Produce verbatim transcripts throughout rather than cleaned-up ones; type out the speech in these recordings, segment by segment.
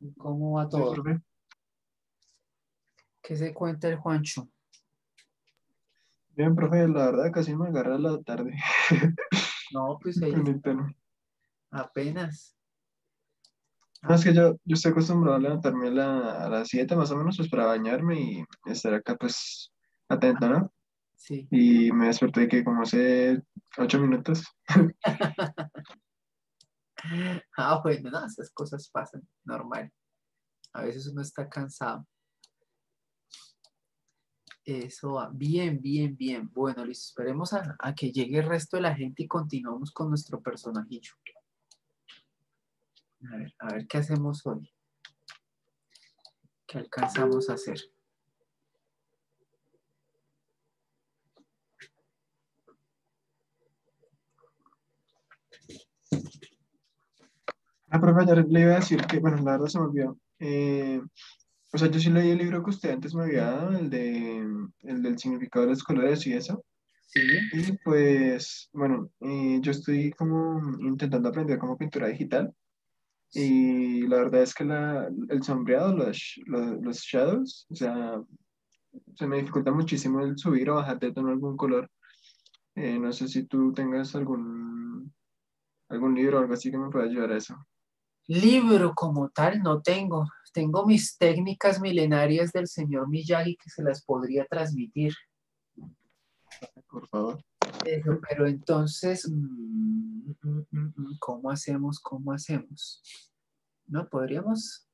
¿Cómo va Sí, todo? profe. ¿Qué se cuenta el Juancho? Bien, profe, la verdad casi me agarra la tarde No, pues ahí conectarme. apenas. No, es Ah, que yo, yo estoy acostumbrado a levantarme a, la- a las siete más o menos pues para bañarme y estar acá pues atento, ¿no? sí. Y me desperté que como hace ocho minutos. Ah, bueno, no, esas cosas pasan, normal. A veces uno está cansado. Eso va. Bien, bien, bien. Bueno, listo. Esperemos a, a que llegue el resto de la gente y continuamos con nuestro personajillo. A ver, a ver qué hacemos hoy. ¿Qué alcanzamos a hacer? Ah, profe, ayer le iba a decir que, bueno, la verdad se me olvidó. Eh, o sea, yo sí leí el libro que usted antes me había dado, el de, el del significado de los colores y eso. Sí, Y pues, bueno, eh, yo estoy como intentando aprender como pintura digital. Y la verdad es que la, el sombreado, los, los, los shadows, o sea, se me dificulta muchísimo el subir o bajar de tono algún color. Eh, no sé si tú tengas algún, algún libro o algo así que me pueda ayudar a eso. libro como tal no tengo. Tengo mis técnicas milenarias del señor Miyagi que se las podría transmitir. Por favor. Eso, pero entonces, mm, mm, mm, mm, ¿cómo hacemos? ¿Cómo hacemos? No, podríamos,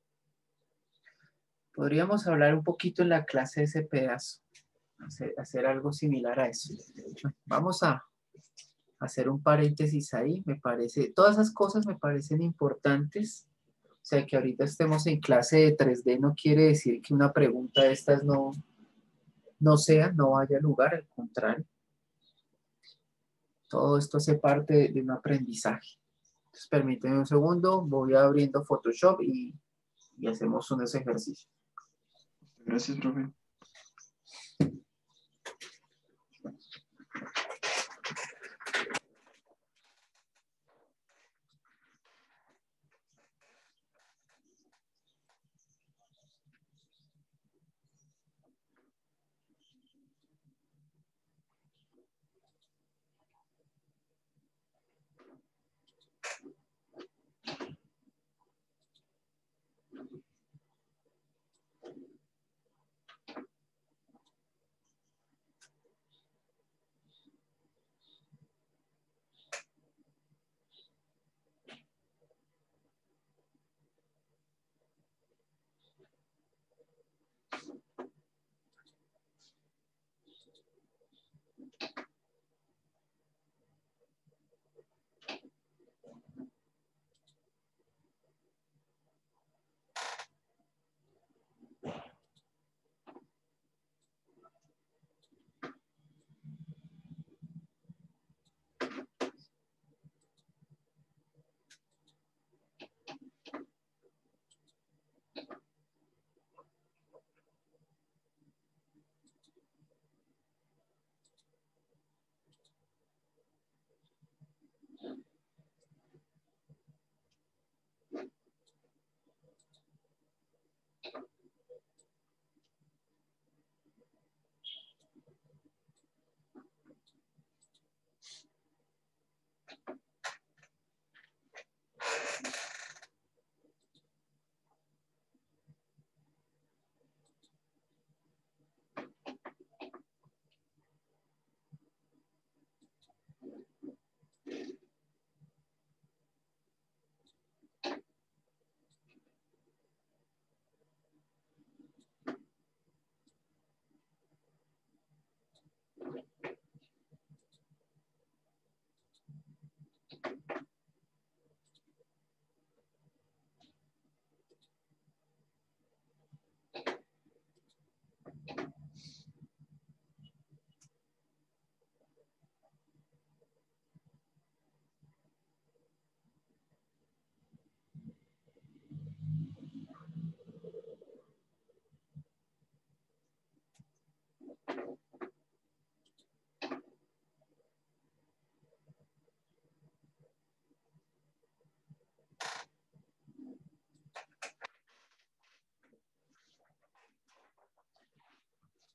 podríamos hablar un poquito en la clase de ese pedazo, hacer, hacer algo similar a eso. Vamos a hacer un paréntesis ahí, me parece, todas esas cosas me parecen importantes. O sea, que ahorita estemos en clase de tres D no quiere decir que una pregunta de estas no, no sea, no vaya a lugar, al contrario. Todo esto hace parte de, de un aprendizaje. Entonces, permíteme un segundo, voy abriendo Photoshop y, y hacemos unos ejercicios. Gracias, profe.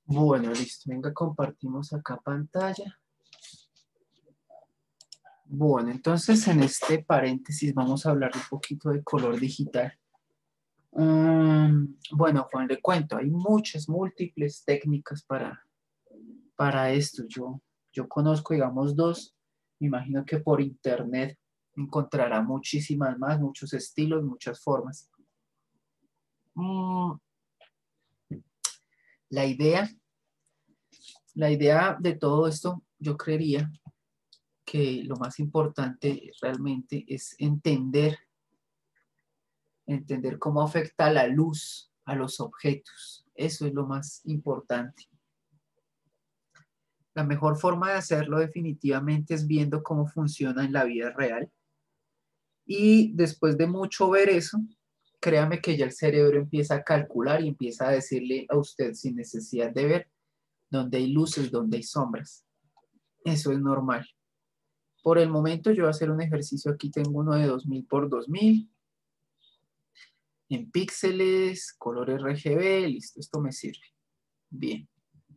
Bueno, listo. Venga, compartimos acá pantalla. Bueno, entonces en este paréntesis vamos a hablar un poquito de color digital. Um, bueno, Juan, le cuento, hay muchas, múltiples técnicas para, para esto. Yo, yo conozco, digamos, dos. Me imagino que por internet encontrará muchísimas más, muchos estilos, muchas formas. Mm, la idea, la idea de todo esto, yo creería que lo más importante realmente es entender, entender cómo afecta la luz a los objetos. Eso es lo más importante. La mejor forma de hacerlo definitivamente es viendo cómo funciona en la vida real. Y después de mucho ver eso, créame que ya el cerebro empieza a calcular y empieza a decirle a usted sin necesidad de ver dónde hay luces, dónde hay sombras. Eso es normal. Por el momento yo voy a hacer un ejercicio. Aquí tengo uno de dos mil por dos mil. En píxeles, color R G B, listo, esto me sirve. Bien.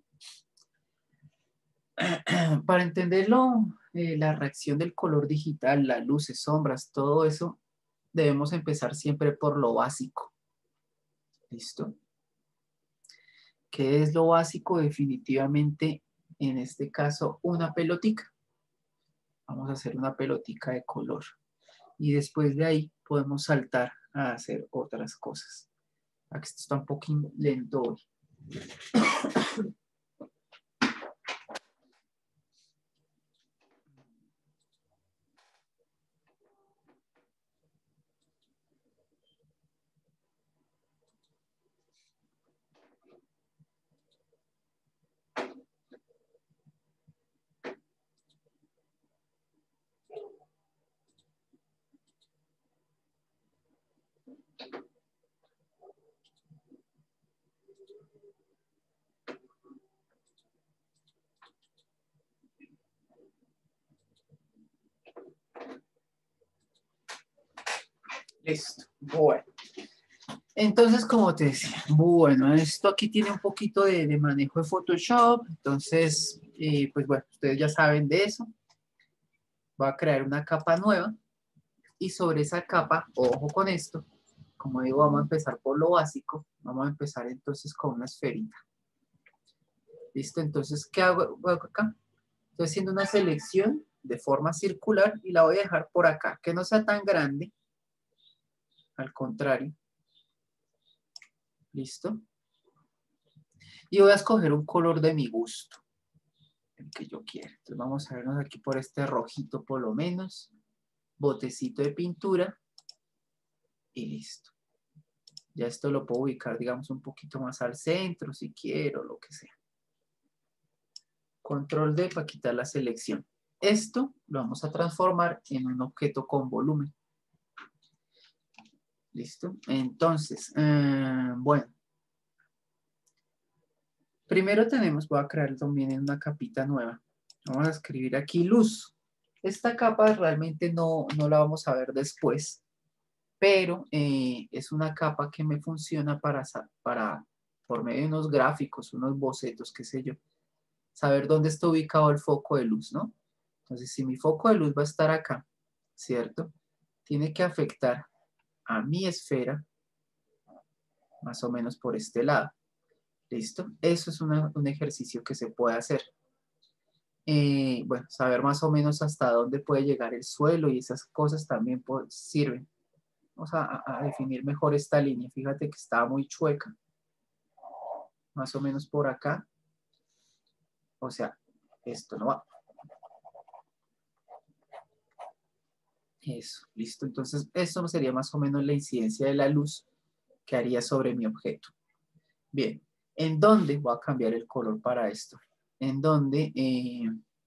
Para entenderlo, eh, la reacción del color digital, las luces, sombras, todo eso, debemos empezar siempre por lo básico. ¿Listo? ¿Qué es lo básico? Definitivamente, en este caso, una pelotica. Vamos a hacer una pelotica de color. Y después de ahí podemos saltar a hacer otras cosas. Aquí está un poquito lento hoy. Listo. Bueno. Entonces, como te decía, bueno, esto aquí tiene un poquito de, de manejo de Photoshop. Entonces, eh, pues bueno, ustedes ya saben de eso. Voy a crear una capa nueva. Y sobre esa capa, ojo con esto, como digo, vamos a empezar por lo básico. Vamos a empezar entonces con una esferita. ¿Listo? Entonces, ¿qué hago, hago acá? Estoy haciendo una selección de forma circular y la voy a dejar por acá, que no sea tan grande. Al contrario. ¿Listo? Y voy a escoger un color de mi gusto, el que yo quiera. Entonces vamos a vernos aquí por este rojito por lo menos. Botecito de pintura. Y listo. Ya esto lo puedo ubicar, digamos, un poquito más al centro, si quiero, lo que sea. Control D para quitar la selección. Esto lo vamos a transformar en un objeto con volumen. ¿Listo? Entonces, eh, bueno. Primero tenemos, voy a crear también en una capita nueva. Vamos a escribir aquí luz. Esta capa realmente no, no la vamos a ver después, pero eh, es una capa que me funciona para, para, por medio de unos gráficos, unos bocetos, qué sé yo, saber dónde está ubicado el foco de luz, ¿no? Entonces, si mi foco de luz va a estar acá, ¿cierto? Tiene que afectar a mi esfera, más o menos por este lado. ¿Listo? Eso es una, un ejercicio que se puede hacer. Eh, bueno, saber más o menos hasta dónde puede llegar el suelo y esas cosas también pues, sirven. Vamos a, a definir mejor esta línea. Fíjate que estaba muy chueca. Más o menos por acá. O sea, esto no va. Eso, listo. Entonces, esto sería más o menos la incidencia de la luz que haría sobre mi objeto. Bien, ¿en dónde voy a cambiar el color para esto? En donde eh,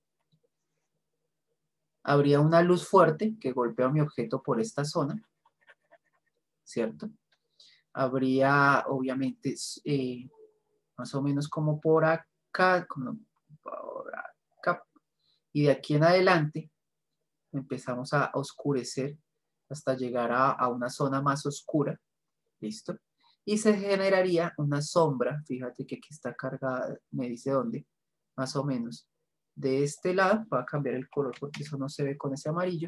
habría una luz fuerte que golpea mi objeto por esta zona, ¿cierto? Habría, obviamente, eh, más o menos como por acá, como por acá, y de aquí en adelante empezamos a oscurecer hasta llegar a, a una zona más oscura, ¿listo? y se generaría una sombra. Fíjate que aquí está cargada, me dice dónde, más o menos. De este lado, voy a cambiar el color porque eso no se ve con ese amarillo.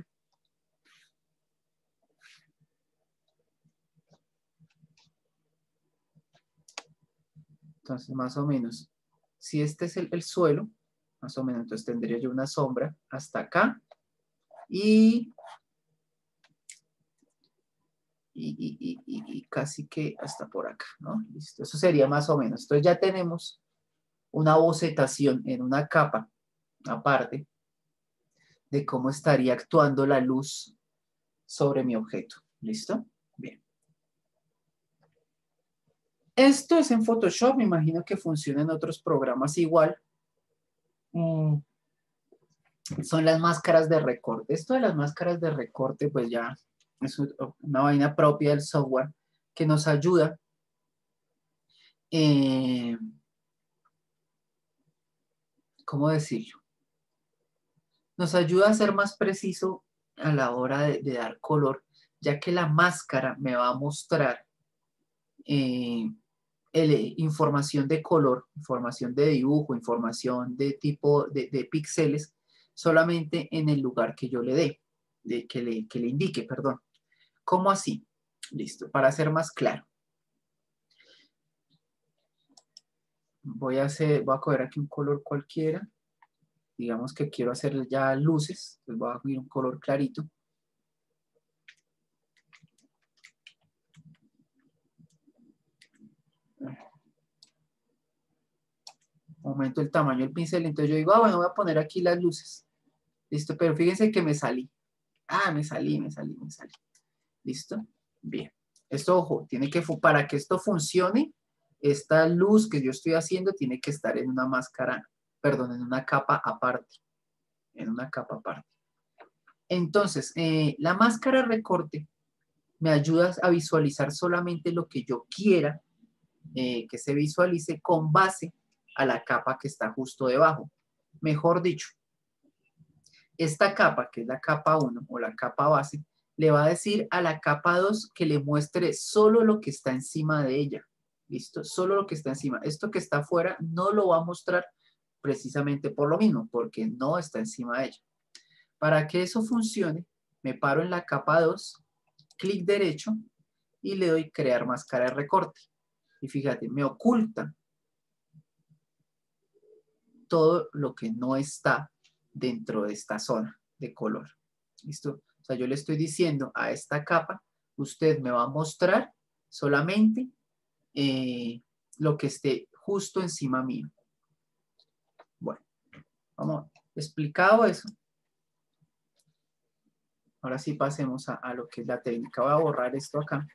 Entonces, más o menos, si este es el, el suelo, más o menos, entonces tendría yo una sombra hasta acá y, y, y, y, y casi que hasta por acá, ¿no? Listo, eso sería más o menos. Entonces ya tenemos una bocetación en una capa aparte de cómo estaría actuando la luz sobre mi objeto. ¿Listo? Bien. Esto es en Photoshop, me imagino que funciona en otros programas igual. Mm. Son las máscaras de recorte. Esto de las máscaras de recorte, pues ya es una vaina propia del software que nos ayuda eh, ¿cómo decirlo? Nos ayuda a ser más preciso a la hora de, de dar color, ya que la máscara me va a mostrar eh, el, información de color, información de dibujo, información de tipo de, de píxeles, solamente en el lugar que yo le dé, de, que, le, que le indique, perdón. ¿Cómo así? Listo, para ser más claro. Voy a hacer, voy a coger aquí un color cualquiera. Digamos que quiero hacer ya luces, entonces voy a coger un color clarito. Aumento el tamaño del pincel, entonces yo digo, ah, bueno, voy a poner aquí las luces. Listo, pero fíjense que me salí. Ah, me salí, me salí, me salí. ¿Listo? Bien. Esto, ojo, tiene que, para que esto funcione, esta luz que yo estoy haciendo tiene que estar en una máscara, perdón, en una capa aparte. En una capa aparte. Entonces, eh, la máscara recorte me ayuda a visualizar solamente lo que yo quiera eh, que se visualice con base a la capa que está justo debajo. Mejor dicho, esta capa, que es la capa uno o la capa base, le va a decir a la capa dos que le muestre solo lo que está encima de ella. ¿Listo? Solo lo que está encima. Esto que está afuera no lo va a mostrar precisamente por lo mismo, porque no está encima de ella. Para que eso funcione, me paro en la capa dos, clic derecho y le doy crear máscara de recorte. Y fíjate, me oculta todo lo que no está dentro de esta zona de color. ¿Listo? O sea, yo le estoy diciendo a esta capa, usted me va a mostrar solamente eh, lo que esté justo encima mío. Bueno, vamos, explicado eso. Ahora sí pasemos a, a lo que es la técnica. Voy a borrar esto acá.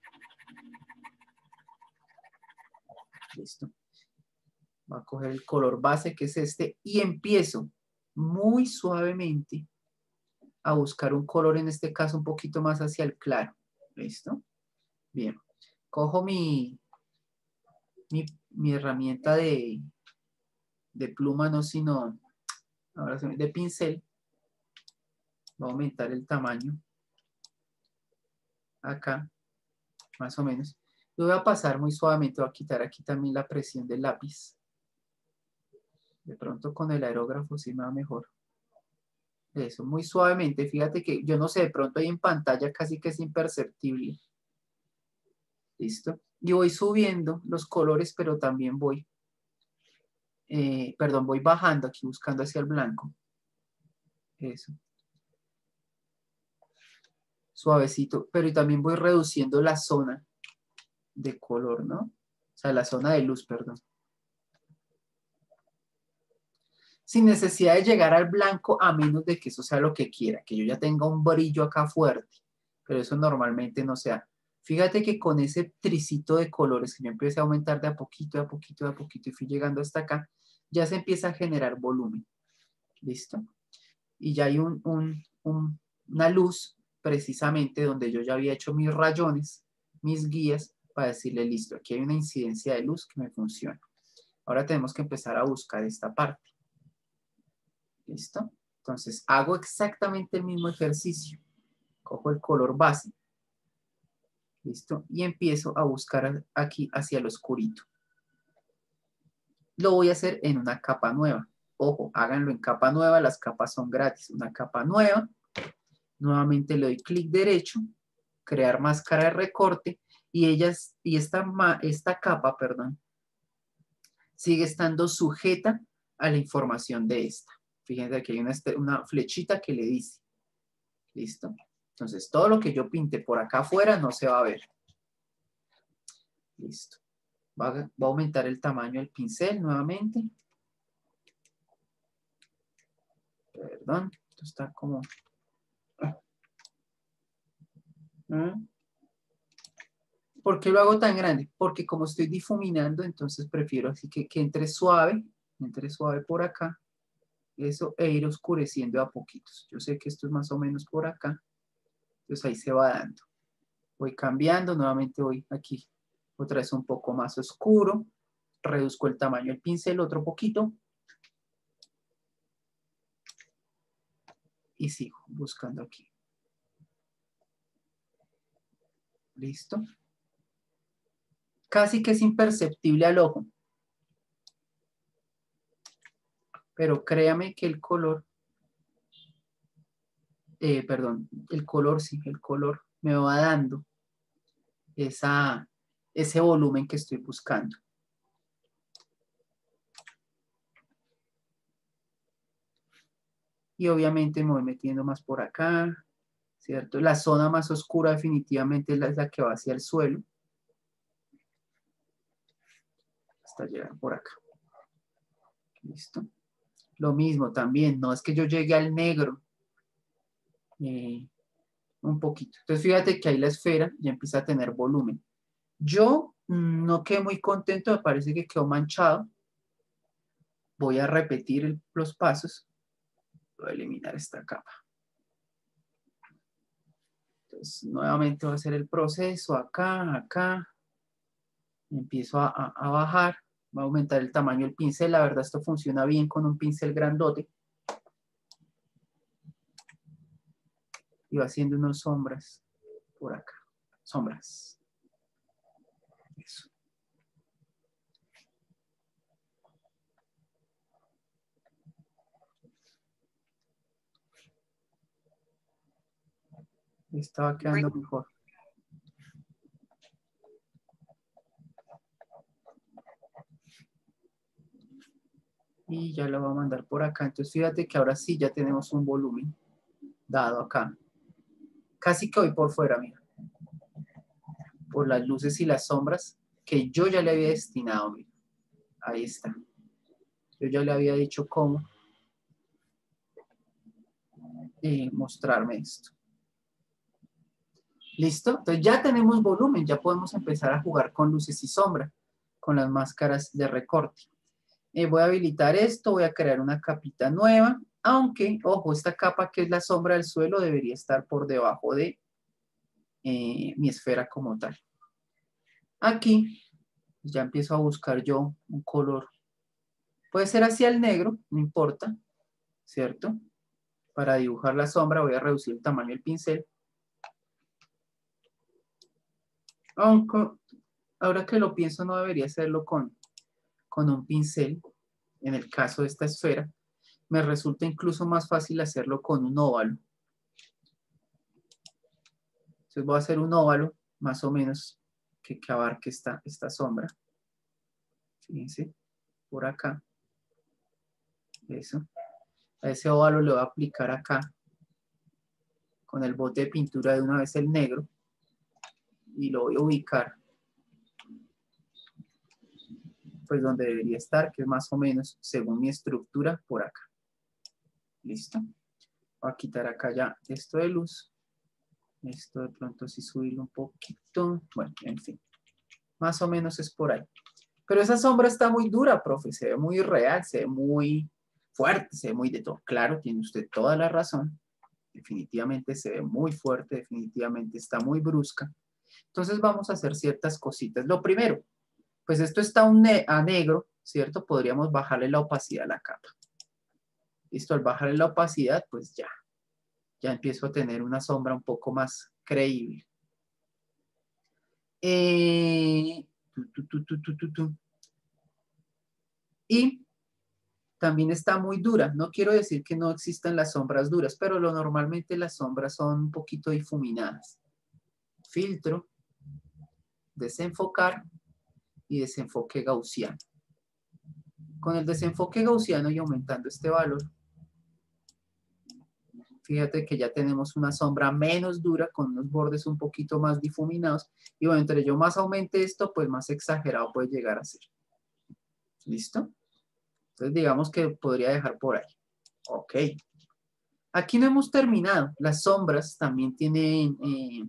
Listo. Voy a coger el color base que es este y empiezo muy suavemente a buscar un color, en este caso un poquito más hacia el claro. ¿Listo? Bien. Cojo mi, mi, mi herramienta de, de pluma, no sino ahora se me- de pincel. Voy a aumentar el tamaño acá, más o menos. Lo voy a pasar muy suavemente, voy a quitar aquí también la presión del lápiz. De pronto con el aerógrafo sí me va mejor. Eso, muy suavemente. Fíjate que yo no sé, de pronto ahí en pantalla casi que es imperceptible. ¿Listo? Y voy subiendo los colores, pero también voy, eh, perdón, voy bajando aquí, buscando hacia el blanco. Eso. Suavecito, pero también voy reduciendo la zona de color, ¿no? O sea, la zona de luz, perdón. Sin necesidad de llegar al blanco, a menos de que eso sea lo que quiera, que yo ya tenga un brillo acá fuerte, pero eso normalmente no se da. Fíjate que con ese tricito de colores que yo empecé a aumentar de a poquito, de a poquito, de a poquito y fui llegando hasta acá, ya se empieza a generar volumen. ¿Listo? Y ya hay un, un, un, una luz precisamente donde yo ya había hecho mis rayones, mis guías, para decirle, listo, aquí hay una incidencia de luz que me funciona. Ahora tenemos que empezar a buscar esta parte. ¿Listo? Entonces, hago exactamente el mismo ejercicio. Cojo el color base. ¿Listo? Y empiezo a buscar aquí hacia lo oscurito. Lo voy a hacer en una capa nueva. Ojo, háganlo en capa nueva, las capas son gratis. Una capa nueva. Nuevamente le doy clic derecho, crear máscara de recorte y, ellas, y esta, esta capa, perdón, sigue estando sujeta a la información de esta. Fíjense que hay una, una flechita que le dice. ¿Listo? Entonces, todo lo que yo pinte por acá afuera no se va a ver. Listo. Va a, va a aumentar el tamaño del pincel nuevamente. Perdón, esto está como... ¿Por qué lo hago tan grande? Porque como estoy difuminando, entonces prefiero así que, que entre suave, entre suave por acá, eso, e ir oscureciendo a poquitos. Yo sé que esto es más o menos por acá, entonces ahí se va dando. Voy cambiando, nuevamente voy aquí, otra vez un poco más oscuro, reduzco el tamaño del pincel otro poquito, y sigo buscando aquí. ¿Listo? Casi que es imperceptible al ojo. Pero créame que el color, eh, perdón, el color, sí, el color me va dando esa, ese volumen que estoy buscando. Y obviamente me voy metiendo más por acá, ¿cierto? La zona más oscura definitivamente es la, es la que va hacia el suelo. Hasta llegar por acá. ¿Listo? Lo mismo también, no es que yo llegue al negro. Eh, un poquito. Entonces fíjate que ahí la esfera ya empieza a tener volumen. Yo mmm, no quedé muy contento, me parece que quedó manchado. Voy a repetir el, los pasos. Voy a eliminar esta capa. Entonces nuevamente voy a hacer el proceso acá, acá. Empiezo a, a, a bajar. Voy a aumentar el tamaño del pincel. La verdad esto funciona bien con un pincel grandote. Y va haciendo unas sombras por acá. Sombras. Eso. Estaba quedando mejor. Y ya lo voy a mandar por acá. Entonces fíjate que ahora sí ya tenemos un volumen dado acá. Casi que voy por fuera, mira. Por las luces y las sombras que yo ya le había destinado, mira. Ahí está. Yo ya le había dicho cómo eh, mostrarme esto. ¿Listo? Entonces ya tenemos volumen, ya podemos empezar a jugar con luces y sombras, con las máscaras de recorte. Eh, voy a habilitar esto, voy a crear una capita nueva, aunque, ojo, esta capa que es la sombra del suelo debería estar por debajo de eh, mi esfera como tal. Aquí ya empiezo a buscar yo un color. Puede ser hacia el negro, no importa, ¿cierto? Para dibujar la sombra voy a reducir el tamaño del pincel. Aunque ahora que lo pienso no debería hacerlo con, con un pincel. En el caso de esta esfera, me resulta incluso más fácil hacerlo con un óvalo. Entonces voy a hacer un óvalo más o menos que, que abarque esta, esta sombra. Fíjense, por acá. Eso. A ese óvalo le voy a aplicar acá con el bote de pintura de una vez el negro y lo voy a ubicar pues donde debería estar, que es más o menos según mi estructura por acá. ¿Listo? Voy a quitar acá ya esto de luz. Esto de pronto sí subirlo un poquito. Bueno, en fin. Más o menos es por ahí. Pero esa sombra está muy dura, profe. Se ve muy real, se ve muy fuerte, se ve muy de todo. Claro, tiene usted toda la razón. Definitivamente se ve muy fuerte, definitivamente está muy brusca. Entonces vamos a hacer ciertas cositas. Lo primero, pues esto está un ne a negro, ¿cierto? Podríamos bajarle la opacidad a la capa. Listo, al bajarle la opacidad, pues ya. Ya empiezo a tener una sombra un poco más creíble. Eh, tu, tu, tu, tu, tu, tu, tu. Y también está muy dura. No quiero decir que no existan las sombras duras, pero lo, normalmente las sombras son un poquito difuminadas. Filtro, desenfocar y desenfoque gaussiano. Con el desenfoque gaussiano y aumentando este valor, fíjate que ya tenemos una sombra menos dura con unos bordes un poquito más difuminados. Y bueno, entre yo más aumente esto, pues más exagerado puede llegar a ser. ¿Listo? Entonces digamos que podría dejar por ahí. Ok. Aquí no hemos terminado. Las sombras también tienen, eh,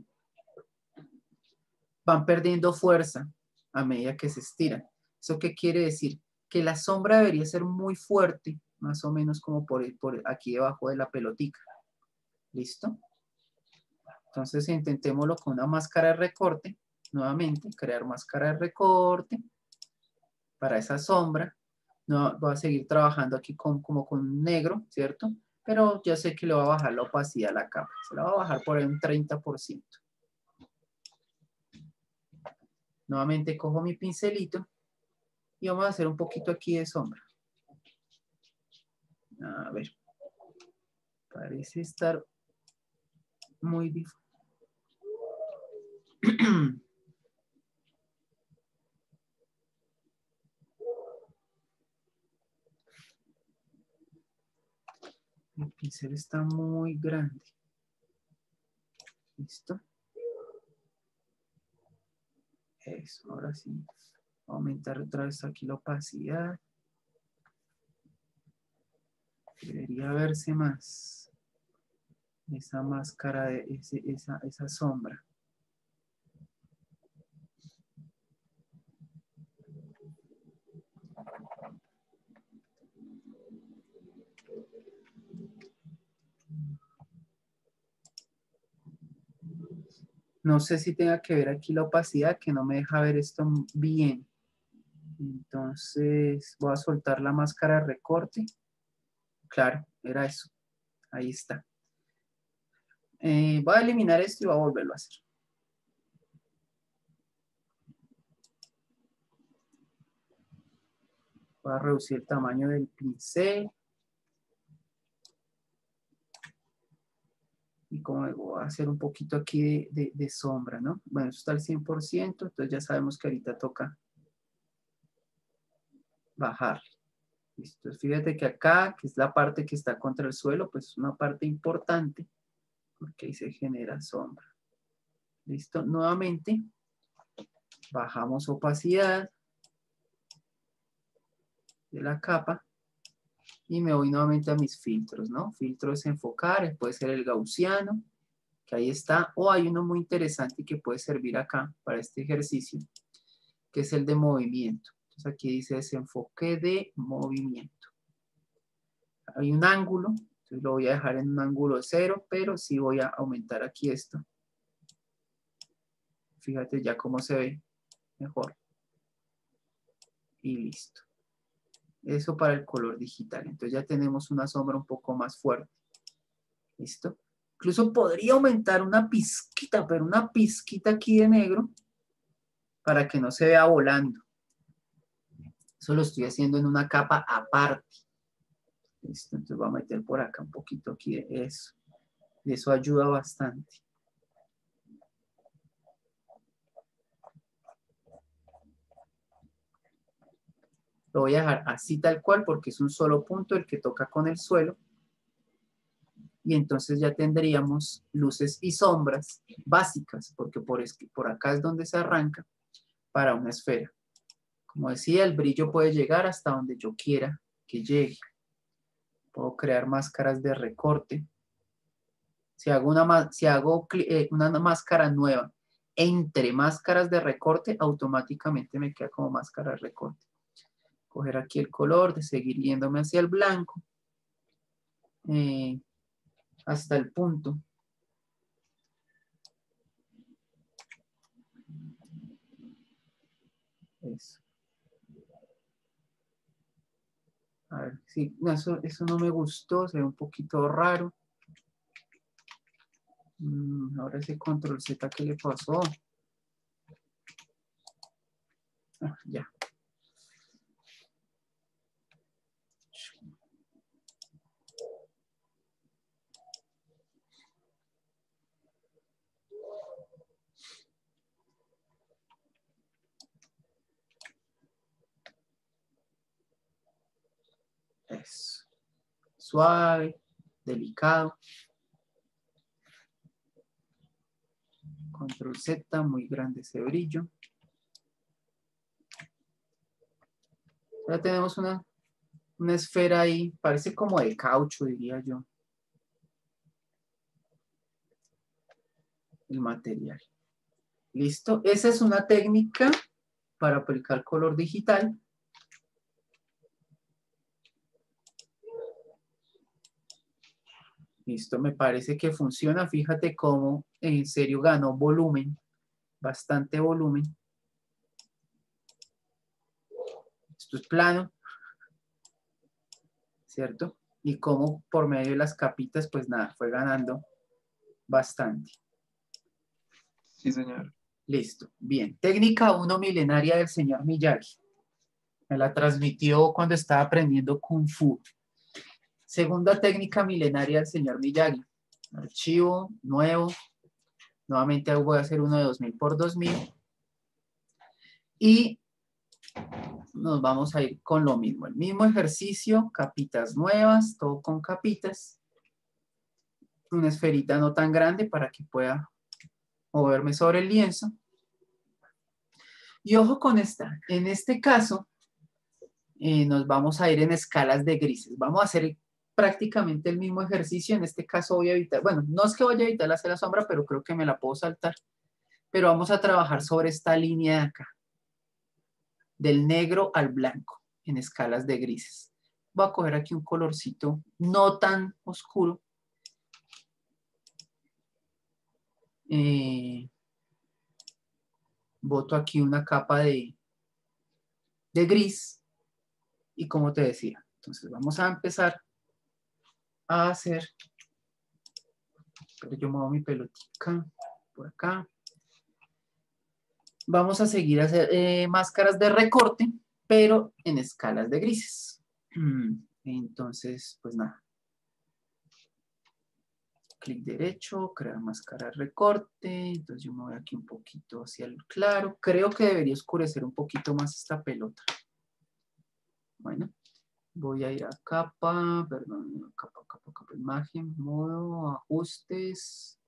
van perdiendo fuerza a medida que se estiran. ¿Eso qué quiere decir? Que la sombra debería ser muy fuerte, más o menos como por, por aquí debajo de la pelotica. ¿Listo? Entonces intentémoslo con una máscara de recorte. Nuevamente, crear máscara de recorte para esa sombra. No, voy a seguir trabajando aquí con, como con negro, ¿cierto? Pero ya sé que le va a bajar la opacidad a la capa. Se la va a bajar por ahí un treinta por ciento. Nuevamente cojo mi pincelito y vamos a hacer un poquito aquí de sombra. A ver. Parece estar muy difícil. El pincel está muy grande. ¿Listo? Eso, ahora sí. Aumentar otra vez aquí la opacidad. Debería verse más esa máscara, de ese, esa, esa sombra. No sé si tenga que ver aquí la opacidad, que no me deja ver esto bien. Entonces voy a soltar la máscara de recorte. Claro, era eso. Ahí está. Eh, voy a eliminar esto y voy a volverlo a hacer. Voy a reducir el tamaño del pincel. Y como voy a hacer un poquito aquí de, de, de sombra, ¿no? Bueno, eso está al cien por ciento, entonces ya sabemos que ahorita toca bajar. Listo. Fíjate que acá, que es la parte que está contra el suelo, pues es una parte importante, porque ahí se genera sombra. Listo. Nuevamente, bajamos opacidad de la capa y me voy nuevamente a mis filtros, ¿no? Filtros enfocar, puede ser el gaussiano, que ahí está, o hay uno muy interesante que puede servir acá para este ejercicio, que es el de movimiento. Entonces aquí dice desenfoque de movimiento. Hay un ángulo, entonces lo voy a dejar en un ángulo de cero, pero sí voy a aumentar aquí esto. Fíjate ya cómo se ve mejor. Y listo. Eso para el color digital. Entonces ya tenemos una sombra un poco más fuerte. ¿Listo? Incluso podría aumentar una pizquita, pero una pizquita aquí de negro para que no se vea volando. Eso lo estoy haciendo en una capa aparte. ¿Listo? Entonces voy a meter por acá un poquito aquí de eso. Y eso ayuda bastante. Lo voy a dejar así tal cual porque es un solo punto el que toca con el suelo. Y entonces ya tendríamos luces y sombras básicas, porque por, es, por acá es donde se arranca para una esfera. Como decía, el brillo puede llegar hasta donde yo quiera que llegue. Puedo crear máscaras de recorte. Si hago una, si hago, eh, una máscara nueva entre máscaras de recorte, automáticamente me queda como máscara de recorte. Coger aquí el color, de seguir yéndome hacia el blanco. Eh, hasta el punto. Eso. A ver, sí, no, eso, eso no me gustó, se ve un poquito raro. Mm, ahora ese control Z, ¿qué le pasó? Ah, ya. Eso. Suave, delicado. Control Z, muy grande ese brillo. Ya tenemos una, una esfera ahí, parece como de caucho, diría yo. El material. Listo. Esa es una técnica para aplicar color digital. Listo, me parece que funciona. Fíjate cómo en serio ganó volumen, bastante volumen. Esto es plano, ¿cierto? Y cómo por medio de las capitas, pues nada, fue ganando bastante. Sí, señor. Listo, bien. Técnica uno milenaria del señor Miyagi. Me la transmitió cuando estaba aprendiendo Kung Fu. Segunda técnica milenaria del señor Miyagi. Archivo nuevo. Nuevamente voy a hacer uno de dos mil por dos mil. Y nos vamos a ir con lo mismo. El mismo ejercicio, capitas nuevas, todo con capitas. Una esferita no tan grande para que pueda moverme sobre el lienzo. Y ojo con esta. En este caso, eh, nos vamos a ir en escalas de grises. Vamos a hacer prácticamente el mismo ejercicio. En este caso voy a evitar, bueno, no es que vaya a evitar hacer la sombra, pero creo que me la puedo saltar. Pero vamos a trabajar sobre esta línea de acá. Del negro al blanco, en escalas de grises. Voy a coger aquí un colorcito no tan oscuro. Eh, boto aquí una capa de, de gris. Y como te decía, entonces vamos a empezar a hacer, pero yo muevo mi pelotica por acá. Vamos a seguir a hacer eh, máscaras de recorte, pero en escalas de grises. Entonces, pues nada. Clic derecho, crear máscara de recorte. Entonces yo me voy aquí un poquito hacia el claro. Creo que debería oscurecer un poquito más esta pelota. Bueno, voy a ir a capa, perdón, capa, capa, capa, imagen, modo, ajustes.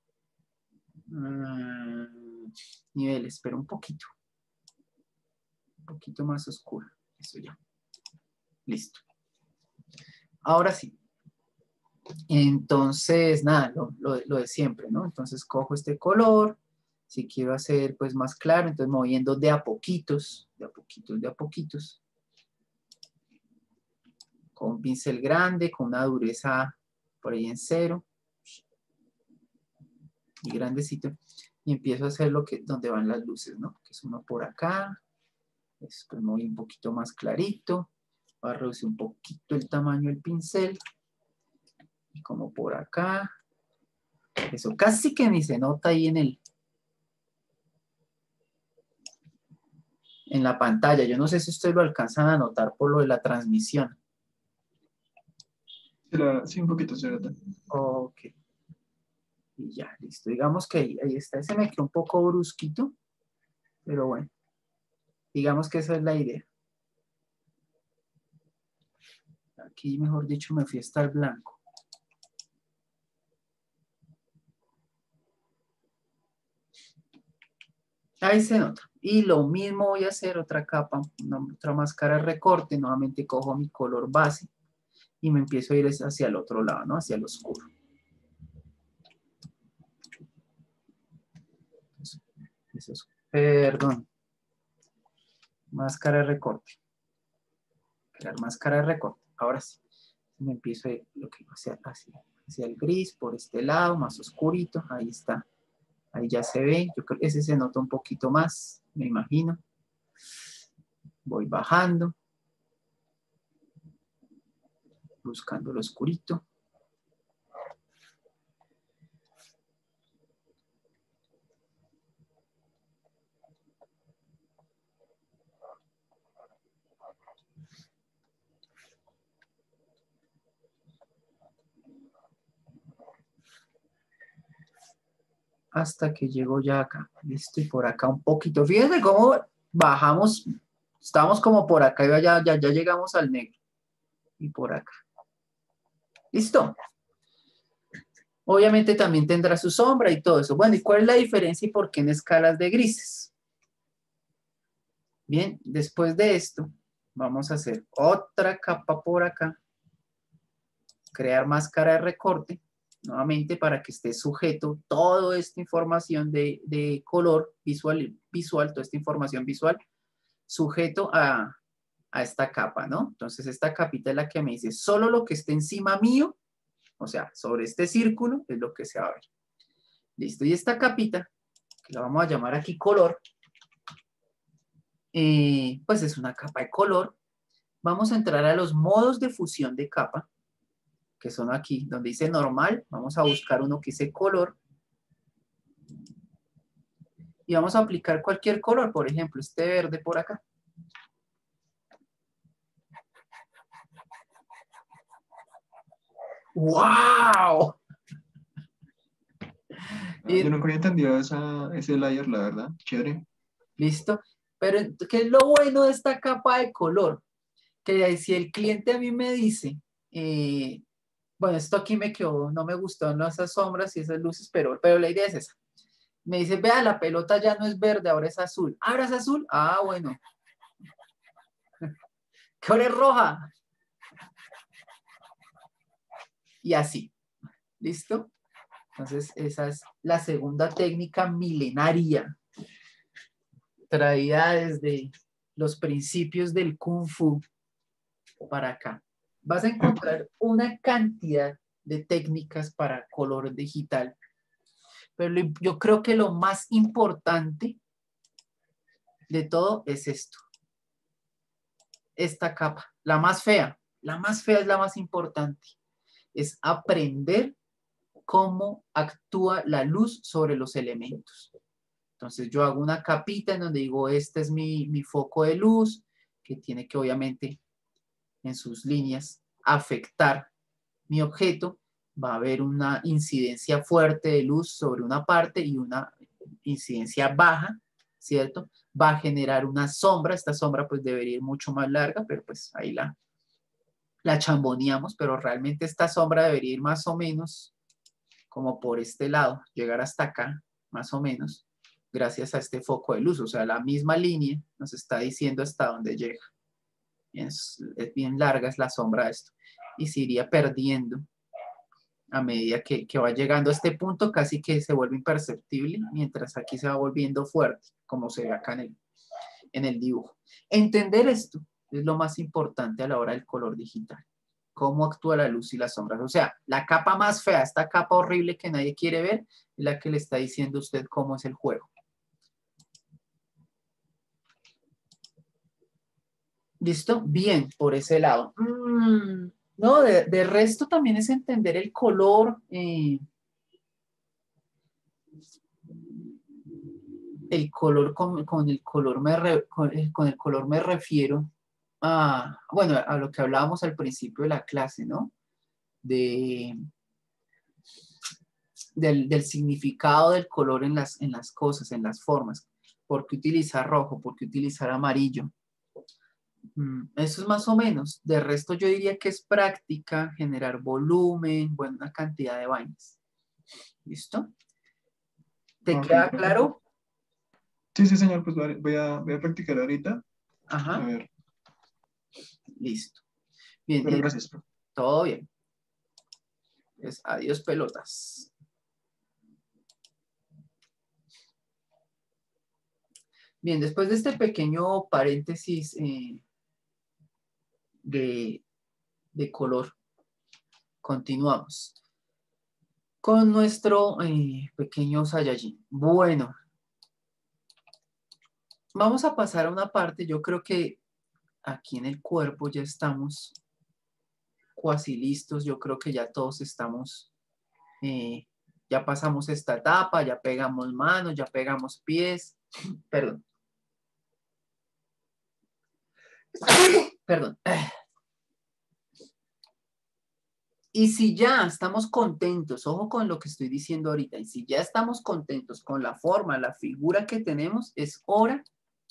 Mmm, niveles, pero un poquito. Un poquito más oscuro. Eso ya. Listo. Ahora sí. Entonces, nada, lo, lo, lo de siempre, ¿no? Entonces cojo este color. Si quiero hacer pues más claro, entonces moviendo de a poquitos, de a poquitos, de a poquitos. Con un pincel grande, con una dureza por ahí en cero. Y grandecito. Y empiezo a hacer lo que, donde van las luces, ¿no? Que es uno por acá. Después me voy un poquito más clarito. Voy a reducir un poquito el tamaño del pincel. Y como por acá. Eso casi que ni se nota ahí en el, en la pantalla. Yo no sé si ustedes lo alcanzan a notar por lo de la transmisión. Sí, la- sí, un poquito, se nota. Ok. Y ya, listo. Digamos que ahí, ahí está. Ese me quedó un poco brusquito, pero bueno. Digamos que esa es la idea. Aquí, mejor dicho, me fui hasta el blanco. Ahí se nota. Y lo mismo voy a hacer otra capa, una, otra máscara de recorte. Nuevamente cojo mi color base y me empiezo a ir hacia el otro lado, ¿no? Hacia el oscuro. Eso, eso es, perdón. Máscara de recorte. Crear máscara de recorte. Ahora sí. Me empiezo a ir lo que hacia, hacia, hacia el gris, por este lado, más oscurito. Ahí está. Ahí ya se ve. Yo creo que ese se nota un poquito más, me imagino. Voy bajando. Buscando lo oscurito. hasta que llego ya acá. Listo, y por acá un poquito. Fíjense cómo bajamos, estamos como por acá y ya, ya, ya llegamos al negro. Y por acá. ¿Listo? Obviamente también tendrá su sombra y todo eso. Bueno, ¿y cuál es la diferencia y por qué en escalas de grises? Bien, después de esto, vamos a hacer otra capa por acá. Crear máscara de recorte, nuevamente para que esté sujeto toda esta información de, de color visual, visual, toda esta información visual, sujeto a, a esta capa, ¿no? Entonces esta capita es la que me dice, solo lo que esté encima mío, o sea, sobre este círculo, es lo que se va a ver. Listo, y esta capita, que la vamos a llamar aquí color, eh, pues es una capa de color. Vamos a entrar a los modos de fusión de capa, que son aquí, donde dice normal, vamos a buscar uno que dice color, y vamos a aplicar cualquier color, por ejemplo, este verde por acá. ¡Wow! Ah, yo nunca había entendido esa, ese layer, la verdad. Chévere. ¿Listo? Pero, ¿qué es lo bueno de esta capa de color? Que si el cliente a mí me dice, eh, bueno, esto aquí me quedó, no me gustó, no esas sombras y esas luces, pero, pero la idea es esa. Me dice, vea, la pelota ya no es verde, ahora es azul. ¿Ahora es azul? Ah, bueno. ¿Qué hora es roja? Y así. ¿Listo? Entonces, esa es la segunda técnica milenaria, traída desde los principios del Kung Fu para acá. Vas a encontrar una cantidad de técnicas para color digital, pero yo creo que lo más importante de todo es esto. Esta capa, la más fea, la más fea es la más importante. Es aprender cómo actúa la luz sobre los elementos. Entonces yo hago una capita en donde digo, este es mi, mi foco de luz, que tiene que obviamente en sus líneas afectar mi objeto. Va a haber una incidencia fuerte de luz sobre una parte y una incidencia baja, ¿cierto? Va a generar una sombra. Esta sombra pues debería ir mucho más larga, pero pues ahí la, la chamboneamos, pero realmente esta sombra debería ir más o menos como por este lado, llegar hasta acá, más o menos, gracias a este foco de luz. O sea, la misma línea nos está diciendo hasta dónde llega. Es, es bien larga, es la sombra de esto. Y se iría perdiendo a medida que, que va llegando a este punto, casi que se vuelve imperceptible, mientras aquí se va volviendo fuerte, como se ve acá en el, en el dibujo. Entender esto es lo más importante a la hora del color digital. Cómo actúa la luz y las sombras. O sea, la capa más fea, esta capa horrible que nadie quiere ver, es la que le está diciendo a usted cómo es el juego. ¿Listo? Bien, por ese lado. Mm, no, de, de resto también es entender el color. Eh, el color, con, con el color me re, con, con el color me refiero a, bueno, a lo que hablábamos al principio de la clase, ¿no? De, del, del significado del color en las, en las cosas, en las formas. ¿Por qué utilizar rojo? ¿Por qué utilizar amarillo? Mm, eso es más o menos. De resto yo diría que es práctica, generar volumen, buena cantidad de vainas. ¿Listo? ¿Te Ok, queda profe. claro? Sí, sí, señor, pues vale, voy a, voy a practicar ahorita. A Ajá. ver, Listo. Bien, pero y gracias, profe. todo bien. Pues adiós pelotas. Bien, después de este pequeño paréntesis eh, de, de color, continuamos con nuestro eh, pequeño Saiyajin. Bueno, vamos a pasar a una parte, yo creo que aquí en el cuerpo ya estamos cuasi listos, yo creo que ya todos estamos, eh, ya pasamos esta etapa, ya pegamos manos, ya pegamos pies, perdón. Perdón. Y si ya estamos contentos, ojo con lo que estoy diciendo ahorita, y si ya estamos contentos con la forma, la figura que tenemos, es hora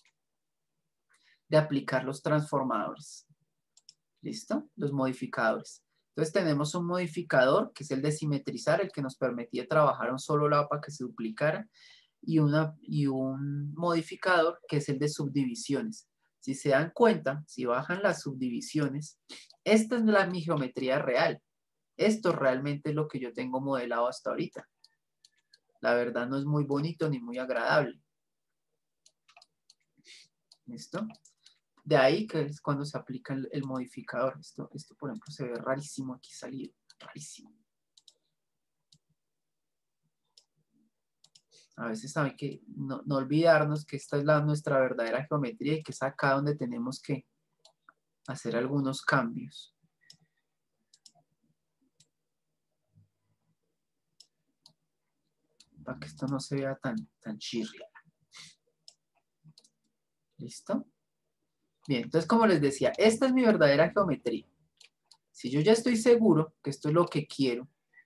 de aplicar los transformadores. ¿Listo? Los modificadores. Entonces tenemos un modificador, que es el de simetrizar, el que nos permitía trabajar a un solo lado para que se duplicara, y, una, y un modificador, que es el de subdivisiones. Si se dan cuenta, si bajan las subdivisiones, esta es la, mi geometría real. Esto realmente es lo que yo tengo modelado hasta ahorita. La verdad no es muy bonito ni muy agradable. ¿Listo? De ahí que es cuando se aplica el, el modificador. Esto, esto, por ejemplo, se ve rarísimo aquí salido. Rarísimo. A veces saben que no, no olvidarnos que esta es la, nuestra verdadera geometría y que es acá donde tenemos que hacer algunos cambios. Para que esto no se vea tan, tan chirria. ¿Listo? Bien, entonces como les decía, esta es mi verdadera geometría. Si yo ya estoy seguro que esto es lo que quiero,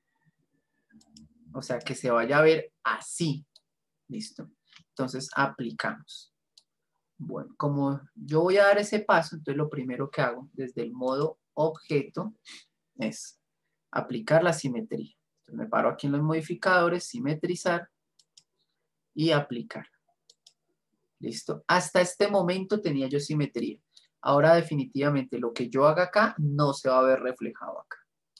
o sea, que se vaya a ver así, ¿listo? Entonces aplicamos. Bueno, como yo voy a dar ese paso, entonces lo primero que hago desde el modo objeto es aplicar la simetría. Entonces me paro aquí en los modificadores, simetrizar y aplicar. ¿Listo? Hasta este momento tenía yo simetría. Ahora definitivamente lo que yo haga acá no se va a ver reflejado acá.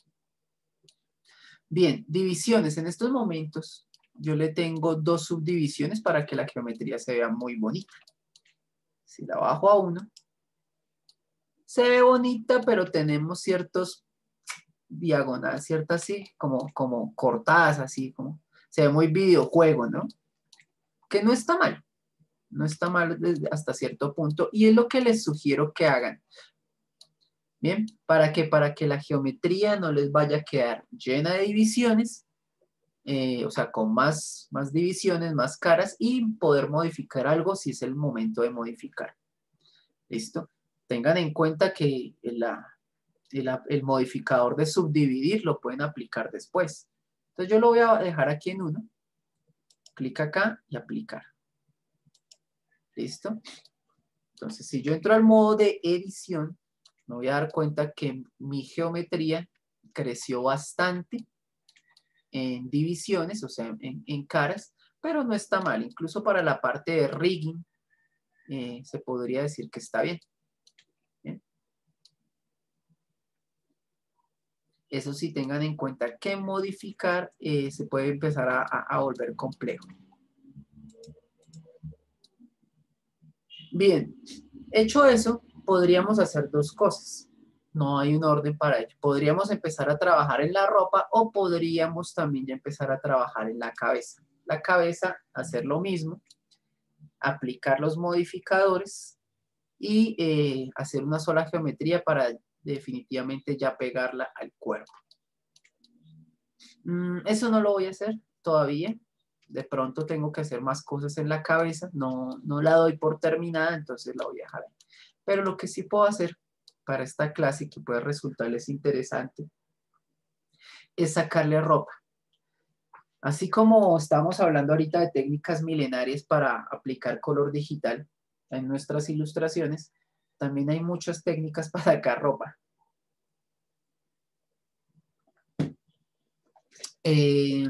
Bien, divisiones. En estos momentos yo le tengo dos subdivisiones para que la geometría se vea muy bonita. Si la bajo a uno, se ve bonita, pero tenemos ciertos diagonales, ciertas así, como, como cortadas así, como se ve muy videojuego, ¿no? Que no está mal. No está mal desde hasta cierto punto y es lo que les sugiero que hagan. Bien, ¿para qué? Para que la geometría no les vaya a quedar llena de divisiones, eh, o sea, con más, más divisiones, más caras y poder modificar algo si es el momento de modificar. ¿Listo? Tengan en cuenta que la, el, el modificador de subdividir lo pueden aplicar después. Entonces yo lo voy a dejar aquí en uno. Clic acá y aplicar. ¿Listo? Entonces, si yo entro al modo de edición, me voy a dar cuenta que mi geometría creció bastante en divisiones, o sea, en, en caras, pero no está mal. Incluso para la parte de rigging, eh, se podría decir que está bien. ¿Bien? Eso sí, tengan en cuenta que modificar eh, se puede empezar a, a, a volver complejo. Bien, hecho eso, podríamos hacer dos cosas. No hay un orden para ello. Podríamos empezar a trabajar en la ropa o podríamos también ya empezar a trabajar en la cabeza. La cabeza, hacer lo mismo, aplicar los modificadores y eh, hacer una sola geometría para definitivamente ya pegarla al cuerpo. Mm, eso no lo voy a hacer todavía. De pronto tengo que hacer más cosas en la cabeza. No, no la doy por terminada, entonces la voy a dejar ahí. Pero lo que sí puedo hacer para esta clase que puede resultarles interesante es sacarle ropa. Así como estamos hablando ahorita de técnicas milenarias para aplicar color digital en nuestras ilustraciones, también hay muchas técnicas para sacar ropa. Eh,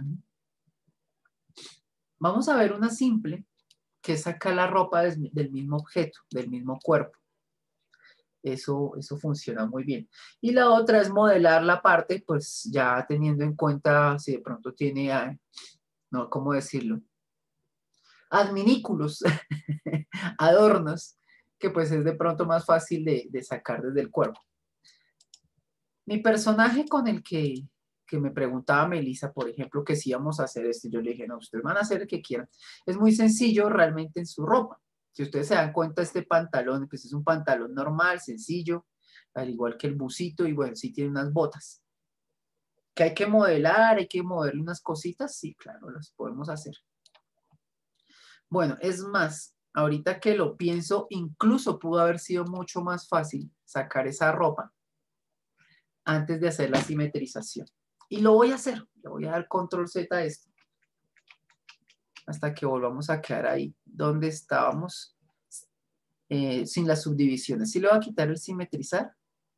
vamos a ver una simple, que es sacar la ropa del, del mismo objeto, del mismo cuerpo. Eso, eso funciona muy bien. Y la otra es modelar la parte, pues ya teniendo en cuenta si de pronto tiene, no, ¿cómo decirlo? Adminículos, adornos, que pues es de pronto más fácil de, de sacar desde el cuerpo. Mi personaje con el que, que me preguntaba Melissa, por ejemplo, que si íbamos a hacer esto, yo le dije, no, ustedes van a hacer el que quieran. Es muy sencillo realmente en su ropa. Si ustedes se dan cuenta, este pantalón, pues es un pantalón normal, sencillo, al igual que el busito, y bueno, sí tiene unas botas. ¿Que hay que modelar, hay que moverle unas cositas? Sí, claro, las podemos hacer. Bueno, es más, ahorita que lo pienso, incluso pudo haber sido mucho más fácil sacar esa ropa antes de hacer la simetrización. Y lo voy a hacer. Le voy a dar control Z a esto. Hasta que volvamos a quedar ahí donde estábamos eh, sin las subdivisiones. Si le voy a quitar el simetrizar.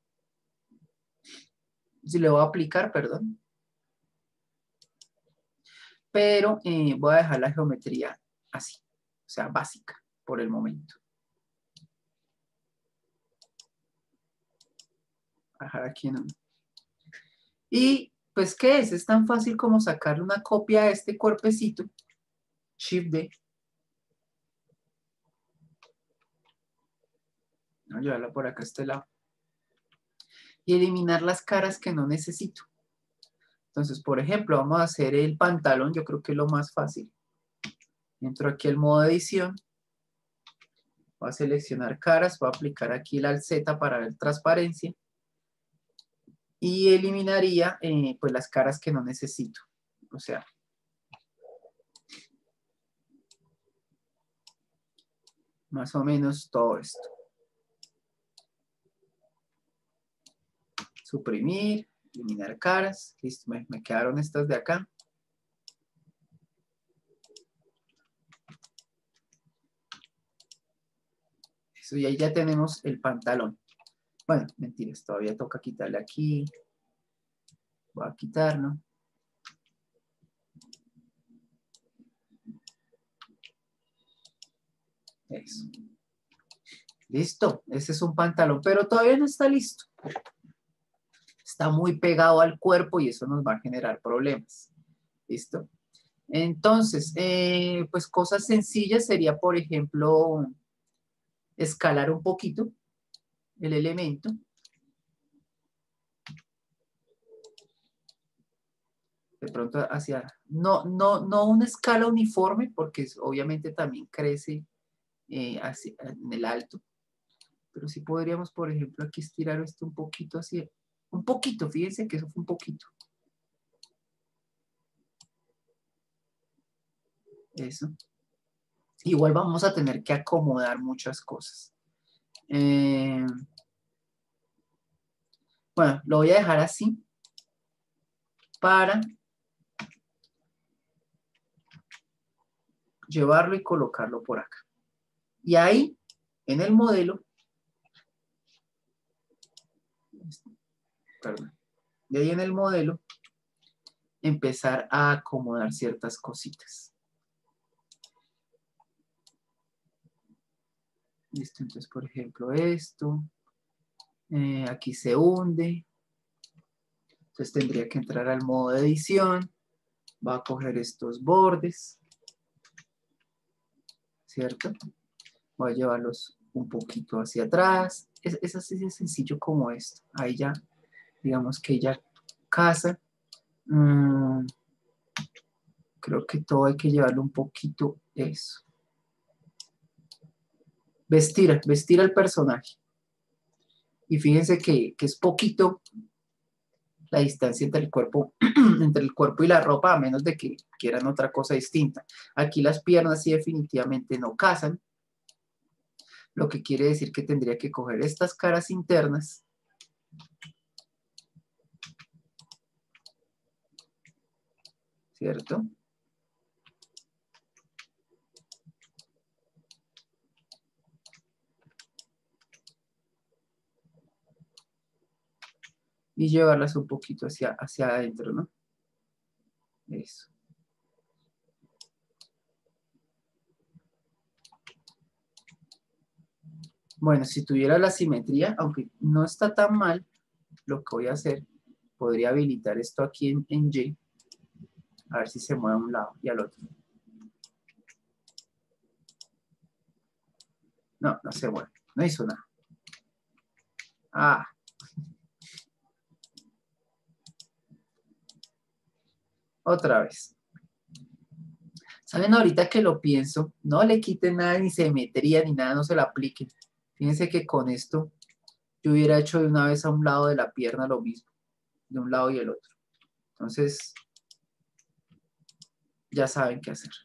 Si le voy a aplicar, perdón. Pero eh, voy a dejar la geometría así. O sea, básica por el momento. Dejar aquí en un... Y pues, ¿qué es? Es tan fácil como sacarle una copia a este cuerpecito. Shift D. Voy a llevarla por acá a este lado. Y eliminar las caras que no necesito. Entonces, por ejemplo, vamos a hacer el pantalón. Yo creo que es lo más fácil. Entro aquí al modo edición. Voy a seleccionar caras. Voy a aplicar aquí el Alt Z para ver transparencia. Y eliminaría eh, pues las caras que no necesito. O sea, más o menos todo esto. Suprimir, eliminar caras. Listo, me, me quedaron estas de acá. Eso, y ahí ya tenemos el pantalón. Bueno, mentiras, todavía toca quitarle aquí. Voy a quitarlo. Eso. Listo, ese es un pantalón, pero todavía no está listo. Está muy pegado al cuerpo y eso nos va a generar problemas. ¿Listo? Entonces, eh, pues cosas sencillas sería, por ejemplo, escalar un poquito el elemento. De pronto hacia, no, no, no una escala uniforme, porque obviamente también crece eh, hacia, en el alto. Pero sí podríamos, por ejemplo, aquí estirar esto un poquito hacia, un poquito, fíjense que eso fue un poquito. Eso. Igual vamos a tener que acomodar muchas cosas. Eh, bueno, lo voy a dejar así para llevarlo y colocarlo por acá. Y ahí, en el modelo, perdón, y ahí en el modelo, empezar a acomodar ciertas cositas. Listo, entonces, por ejemplo, esto, eh, aquí se hunde, entonces tendría que entrar al modo de edición, va a coger estos bordes, ¿cierto? Voy a llevarlos un poquito hacia atrás, es, es así de sencillo como esto, ahí ya, digamos que ya casa, mm, creo que todo hay que llevarlo un poquito eso. Vestir, vestir al personaje. Y fíjense que, que es poquito la distancia entre el cuerpo, entre el cuerpo y la ropa, a menos de que quieran otra cosa distinta. Aquí las piernas sí definitivamente no casan, lo que quiere decir que tendría que coger estas caras internas ¿cierto? Y llevarlas un poquito hacia, hacia adentro, ¿no? Eso. Bueno, si tuviera la simetría, aunque no está tan mal, lo que voy a hacer, podría habilitar esto aquí en, en Y, a ver si se mueve a un lado y al otro. No, no se mueve, no hizo nada. Ah. Otra vez. ¿Saben? Ahorita que lo pienso, no le quiten nada ni simetría ni nada, no se la apliquen. Fíjense que con esto yo hubiera hecho de una vez a un lado de la pierna lo mismo, de un lado y el otro. Entonces, ya saben qué hacer.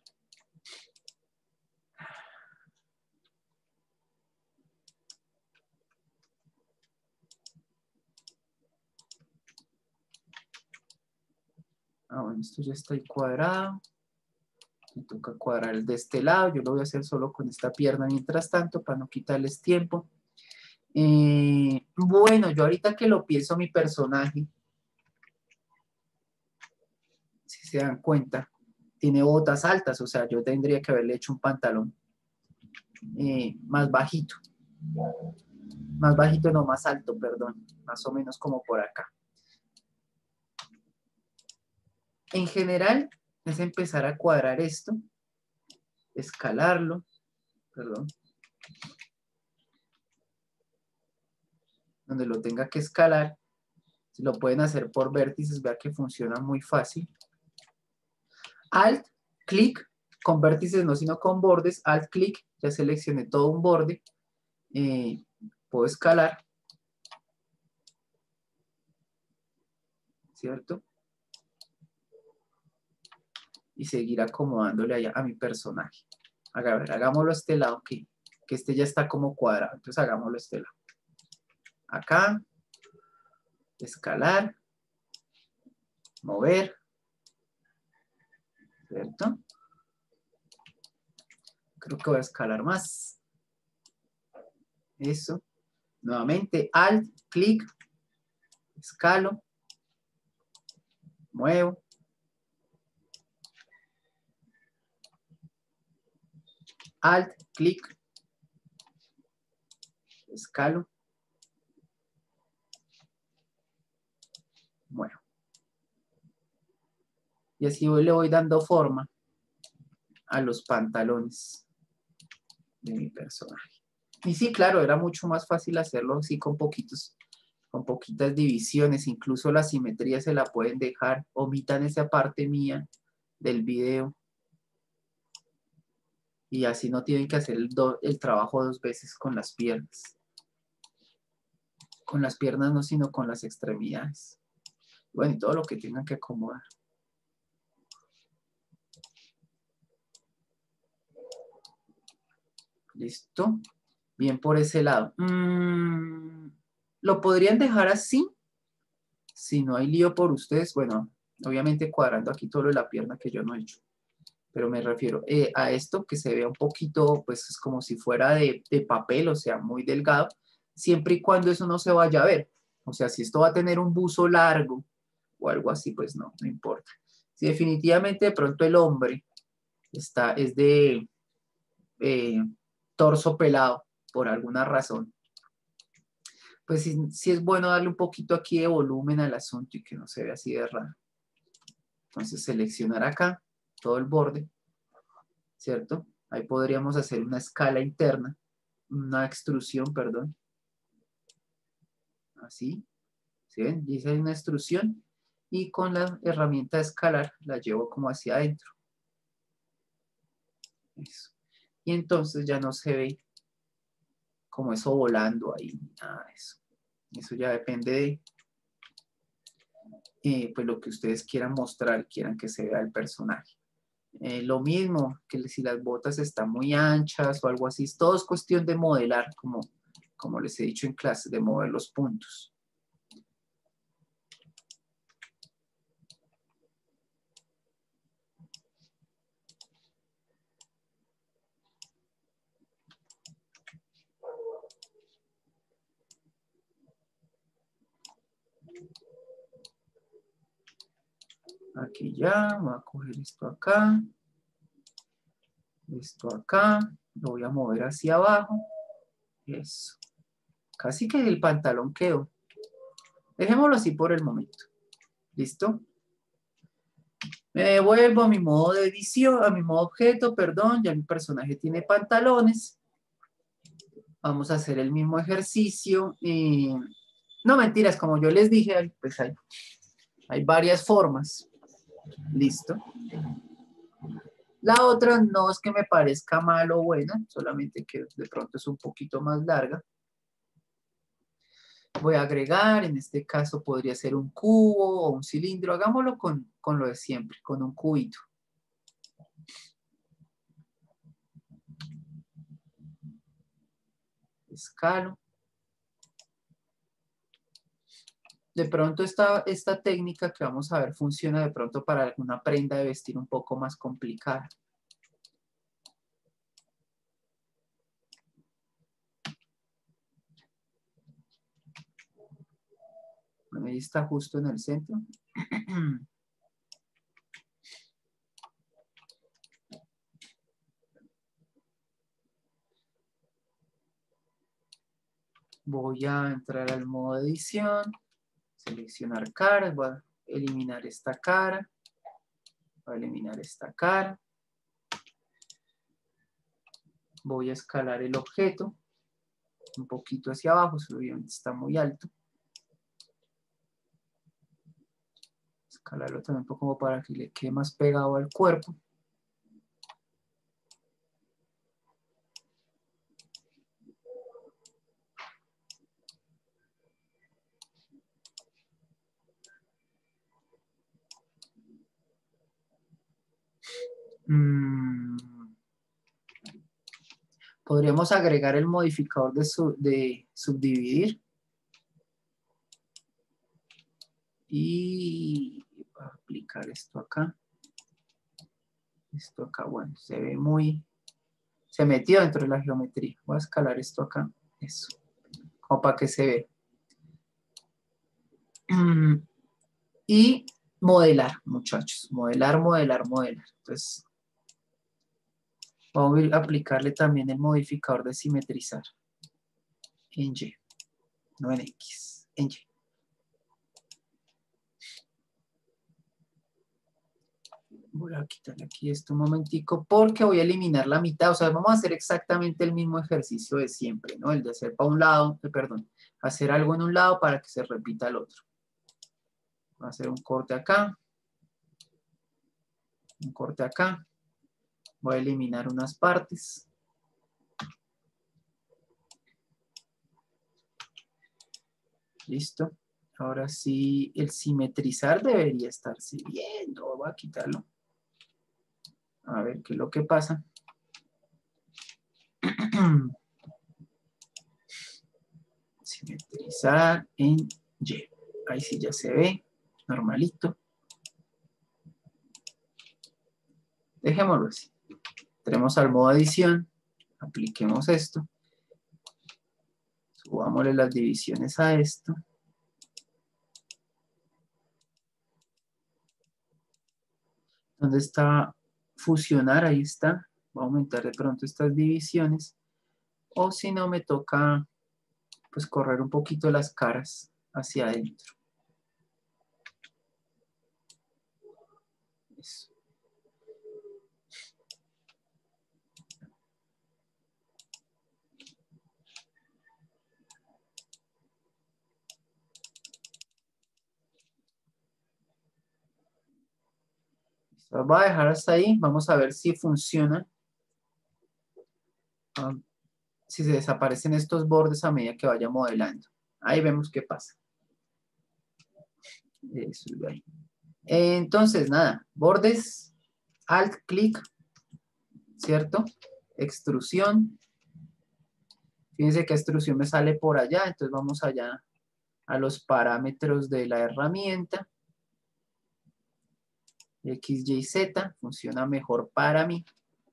Ah, bueno, esto ya está ahí cuadrado. Me toca cuadrar el de este lado. Yo lo voy a hacer solo con esta pierna mientras tanto para no quitarles tiempo. Eh, bueno, yo ahorita que lo pienso, mi personaje, si se dan cuenta, tiene botas altas. O sea, yo tendría que haberle hecho un pantalón eh, más bajito. Más bajito, no, más alto, perdón. Más o menos como por acá. En general, es empezar a cuadrar esto. Escalarlo. Perdón. Donde lo tenga que escalar. Si lo pueden hacer por vértices, vea que funciona muy fácil. Alt, clic, con vértices no, sino con bordes. Alt, clic, ya seleccioné todo un borde. Eh, puedo escalar. ¿Cierto? Y seguir acomodándole allá a mi personaje. A ver, hagámoslo a este lado, que, que este ya está como cuadrado. Entonces hagámoslo a este lado. Acá. Escalar. Mover. ¿Cierto? Creo que voy a escalar más. Eso. Nuevamente, Alt, clic, escalo, muevo. Alt, clic, escalo, muevo. Y así le voy dando forma a los pantalones de mi personaje. Y sí, claro, era mucho más fácil hacerlo así con poquitos, con poquitas divisiones. Incluso la simetría se la pueden dejar. Omitan esa parte mía del video. Y así no tienen que hacer el, do, el trabajo dos veces con las piernas. Con las piernas no, sino con las extremidades. Bueno, y todo lo que tengan que acomodar. ¿Listo? Bien por ese lado. Mm, ¿lo podrían dejar así? Si no hay lío por ustedes. Bueno, obviamente cuadrando aquí todo lo de la pierna que yo no he hecho. Pero me refiero eh, a esto que se vea un poquito, pues es como si fuera de, de papel, o sea, muy delgado, siempre y cuando eso no se vaya a ver. O sea, si esto va a tener un buzo largo o algo así, pues no, no importa. Si definitivamente de pronto el hombre está, es de eh, torso pelado por alguna razón, pues sí, sí es bueno darle un poquito aquí de volumen al asunto y que no se vea así de raro. Entonces seleccionar acá todo el borde, ¿cierto? Ahí podríamos hacer una escala interna, una extrusión, perdón. Así, ¿sí ven? Y esa es una extrusión y con la herramienta de escalar la llevo como hacia adentro. Eso. Y entonces ya no se ve como eso volando ahí, nada de eso. Eso ya depende de eh, pues lo que ustedes quieran mostrar, quieran que se vea el personaje. Eh, lo mismo que si las botas están muy anchas o algo así, todo es cuestión de modelar, como, como les he dicho en clase, de mover los puntos. Aquí ya, voy a coger esto acá, esto acá, lo voy a mover hacia abajo, eso. Casi que el pantalón quedó. Dejémoslo así por el momento. ¿Listo? Me devuelvo a mi modo de edición, a mi modo objeto, perdón, ya mi personaje tiene pantalones. Vamos a hacer el mismo ejercicio. Eh, no, mentiras, como yo les dije, pues hay, hay varias formas. Listo. La otra no es que me parezca mal o buena, solamente que de pronto es un poquito más larga. Voy a agregar, en este caso podría ser un cubo o un cilindro. Hagámoslo con, con lo de siempre, con un cubito. Escalo. de pronto esta, esta técnica que vamos a ver funciona de pronto para alguna prenda de vestir un poco más complicada. Bueno, ahí está justo en el centro. Voy a entrar al modo edición, seleccionar caras, voy a eliminar esta cara, voy a eliminar esta cara. Voy a escalar el objeto un poquito hacia abajo, obviamente está muy alto. Escalarlo también un poco como para que le quede más pegado al cuerpo. Mm. Podríamos agregar el modificador de, sub, de subdividir. Y aplicar esto acá. Esto acá, bueno, se ve muy... Se metió dentro de la geometría. Voy a escalar esto acá. Eso. Como para que se vea. Y modelar, muchachos. Modelar, modelar, modelar. Entonces, vamos a aplicarle también el modificador de simetrizar. En Y. No en X. En Y. Voy a quitarle aquí esto un momentico porque voy a eliminar la mitad. O sea, vamos a hacer exactamente el mismo ejercicio de siempre, ¿no? El de hacer para un lado, eh, perdón, hacer algo en un lado para que se repita el otro. Voy a hacer un corte acá. Un corte acá. Voy a eliminar unas partes. Listo. Ahora sí, el simetrizar debería estar sirviendo. Voy a quitarlo. A ver qué es lo que pasa. Simetrizar en Y. Ahí sí ya se ve. Normalito. Dejémoslo así. Entremos al modo edición. Apliquemos esto. Subámosle las divisiones a esto. ¿Dónde está fusionar? Ahí está. Voy a aumentar de pronto estas divisiones. O si no, me toca pues correr un poquito las caras hacia adentro. Eso. Lo voy a dejar hasta ahí. Vamos a ver si funciona. Um, si se desaparecen estos bordes a medida que vaya modelando. Ahí vemos qué pasa. Eso, ahí. Entonces, nada, bordes, alt, clic, ¿cierto? Extrusión. Fíjense que extrusión me sale por allá, entonces vamos allá a los parámetros de la herramienta. X, Y, Z, funciona mejor para mí.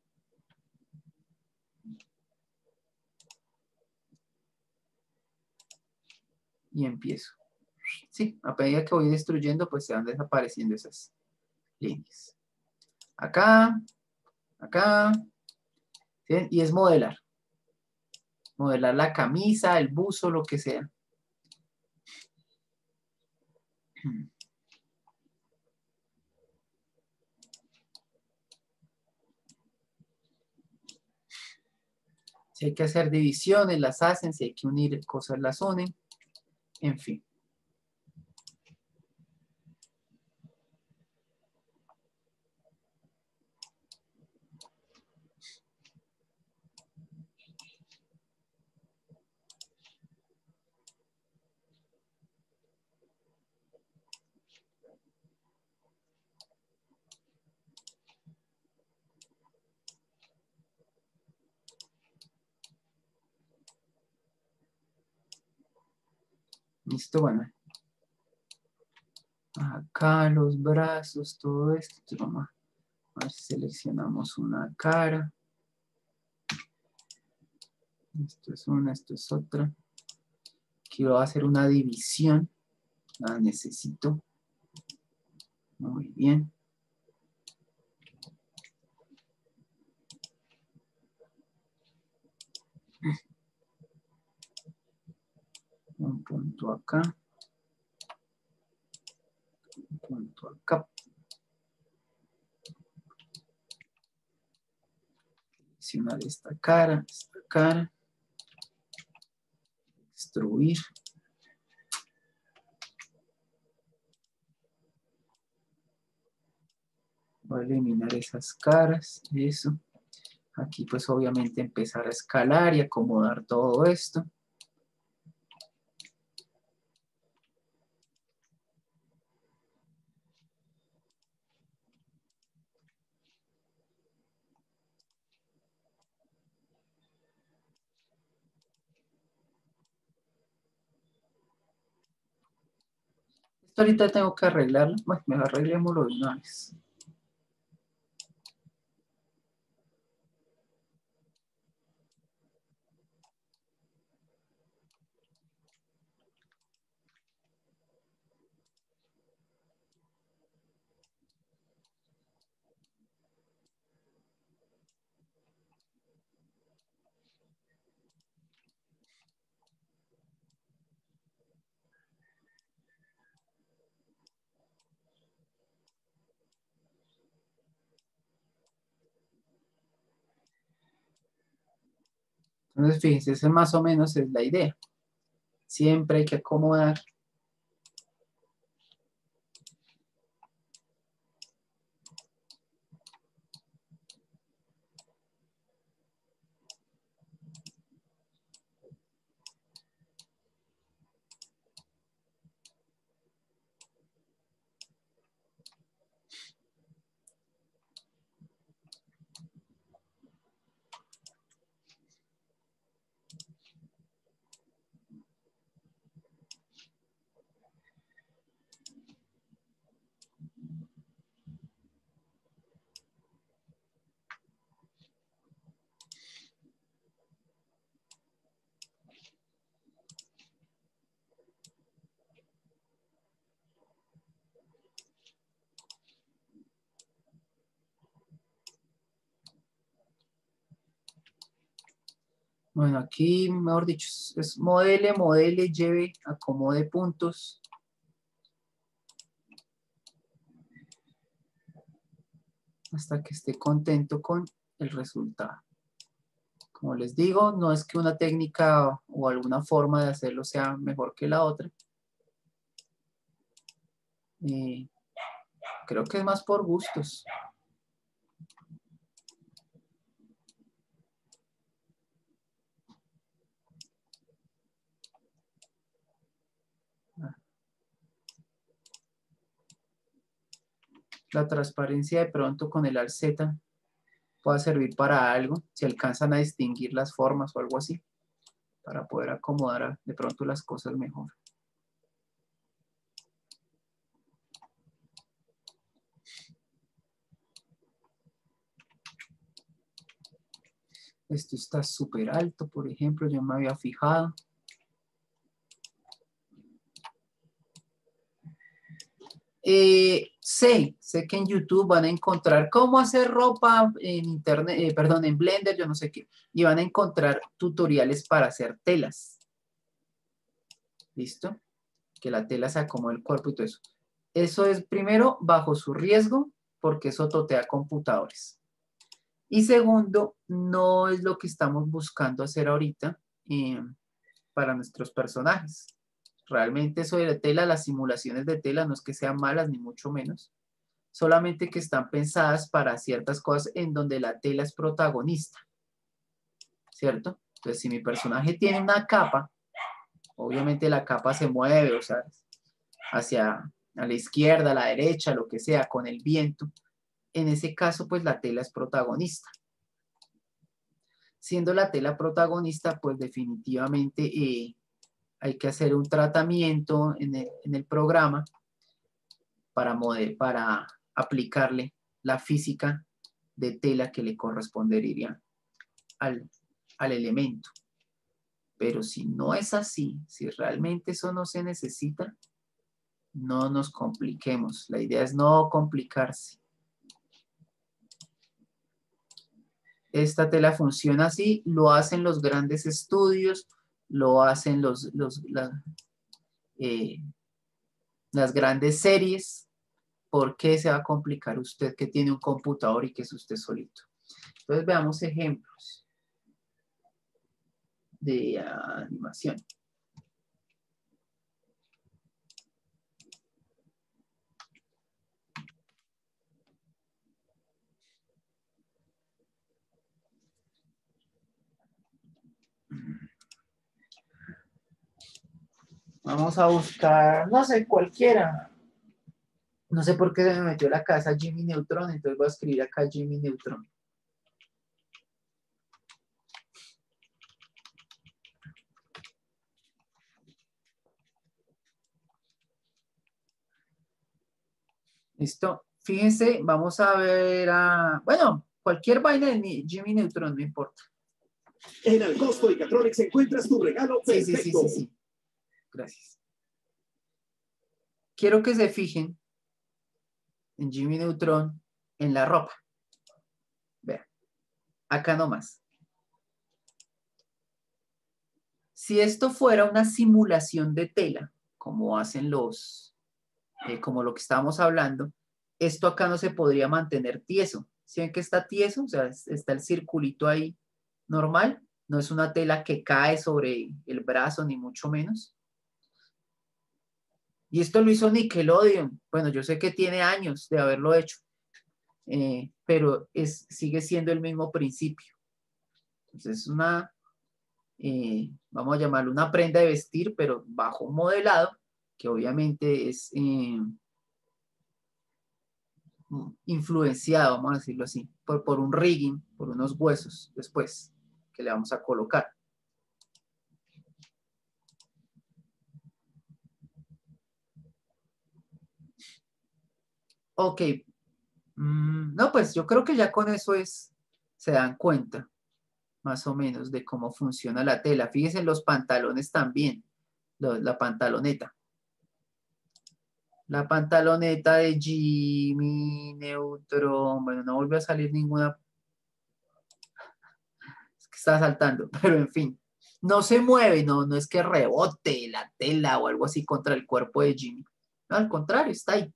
Y empiezo. Sí, a medida que voy destruyendo, pues se van desapareciendo esas líneas. Acá, acá, ¿sí? Y es modelar. Modelar la camisa, el buzo, lo que sea. Si hay que hacer divisiones, las hacen. Si hay que unir cosas, las unen. En fin. Listo, bueno. Acá los brazos, todo esto. Entonces vamos a, a ver si seleccionamos una cara. Esto es una, esto es otra. Quiero hacer una división. La necesito. Muy bien. Un punto acá. Un punto acá. Seleccionar esta cara, esta cara. Extruir. Voy a eliminar esas caras, eso. Aquí pues obviamente empezar a escalar y acomodar todo esto. Esto ahorita tengo que arreglarlo. Bueno, me arreglémoslo de una vez. Entonces, fíjense, ese más o menos es la idea. Siempre hay que acomodar. Bueno, aquí, mejor dicho, es modele, modele, lleve, acomode puntos. Hasta que esté contento con el resultado. Como les digo, no es que una técnica o alguna forma de hacerlo sea mejor que la otra. Eh, creo que es más por gustos. La transparencia de pronto con el Alt Z pueda servir para algo, si alcanzan a distinguir las formas o algo así, para poder acomodar de pronto las cosas mejor. Esto está súper alto, por ejemplo, yo me había fijado. Eh, sé, sé que en YouTube van a encontrar cómo hacer ropa en internet, eh, perdón, en Blender, yo no sé qué, y van a encontrar tutoriales para hacer telas. ¿Listo? Que la tela se acomode el cuerpo y todo eso. Eso es primero bajo su riesgo, porque eso totea computadores. Y segundo, no es lo que estamos buscando hacer ahorita eh, para nuestros personajes. Realmente eso de la tela, las simulaciones de tela no es que sean malas ni mucho menos, solamente que están pensadas para ciertas cosas en donde la tela es protagonista, ¿cierto? Entonces, si mi personaje tiene una capa, obviamente la capa se mueve, o sea, hacia a la izquierda, a la derecha, lo que sea, con el viento. En ese caso, pues la tela es protagonista. Siendo la tela protagonista, pues definitivamente eh, hay que hacer un tratamiento en el, en el programa para, mode- para aplicarle la física de tela que le correspondería al, al elemento. Pero si no es así, si realmente eso no se necesita, no nos compliquemos. La idea es no complicarse. Esta tela funciona así, lo hacen los grandes estudios, lo hacen los, los, la- eh, las grandes series. ¿Por qué se va a complicar usted que tiene un computador y que es usted solito? Entonces veamos ejemplos de animación. Vamos a buscar, no sé, cualquiera. No sé por qué se me metió la casa Jimmy Neutron, entonces voy a escribir acá Jimmy Neutron. ¿Listo? Fíjense, vamos a ver a... Bueno, cualquier vaina de mi- Jimmy Neutron, no importa. En Alcosco y Catronics encuentras tu regalo Sí, sí, perfecto. sí, sí, sí. Gracias. Quiero que se fijen en Jimmy Neutron en la ropa. Vean, acá nomás. Si esto fuera una simulación de tela, como hacen los, eh, como lo que estábamos hablando, esto acá no se podría mantener tieso. ¿Sí ven que está tieso? O sea, es- está el circulito ahí normal. No es una tela que cae sobre el brazo, ni mucho menos. Y esto lo hizo Nickelodeon. Bueno, yo sé que tiene años de haberlo hecho, eh, pero es, sigue siendo el mismo principio. Entonces, es una, eh, vamos a llamarlo una prenda de vestir, pero bajo un modelado, que obviamente es eh, influenciado, vamos a decirlo así, por, por un rigging, por unos huesos después que le vamos a colocar. Ok, mm, no, pues yo creo que ya con eso es, se dan cuenta más o menos de cómo funciona la tela. Fíjense en los pantalones también, lo- la pantaloneta. La pantaloneta de Jimmy Neutron, bueno, no volvió a salir ninguna, es que está saltando, pero en fin, no se mueve, no, no es que rebote la tela o algo así contra el cuerpo de Jimmy. No, al contrario, está ahí.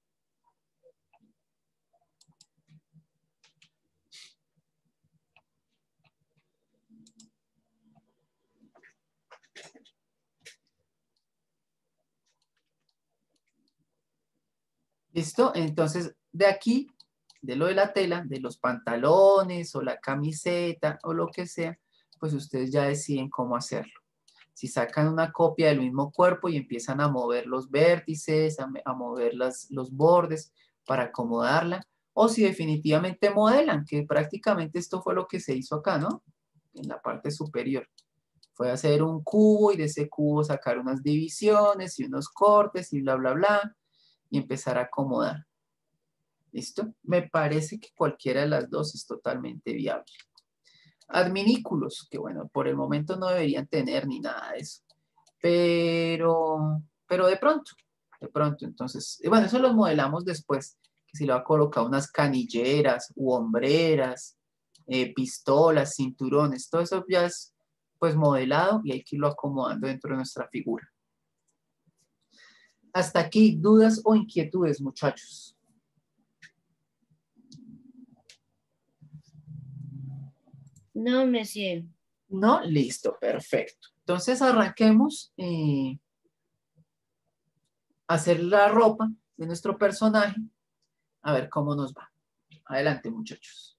¿Listo? Entonces, de aquí, de lo de la tela, de los pantalones o la camiseta o lo que sea, pues ustedes ya deciden cómo hacerlo. Si sacan una copia del mismo cuerpo y empiezan a mover los vértices, a, a mover las, los bordes para acomodarla, o si definitivamente modelan, que prácticamente esto fue lo que se hizo acá, ¿no? En la parte superior. Fue hacer un cubo y de ese cubo sacar unas divisiones y unos cortes y bla, bla, bla, y empezar a acomodar. ¿Listo? Me parece que cualquiera de las dos es totalmente viable. Adminículos, que bueno, por el momento no deberían tener ni nada de eso. Pero, pero de pronto, de pronto, entonces, y bueno, eso lo modelamos después, que si le va a colocar unas canilleras u hombreras, eh, pistolas, cinturones, todo eso ya es pues modelado y hay que irlo acomodando dentro de nuestra figura. Hasta aquí, ¿dudas o inquietudes, muchachos? No, monsieur. No, listo, perfecto. Entonces arranquemos eh, a hacer la ropa de nuestro personaje, a ver cómo nos va. Adelante, muchachos.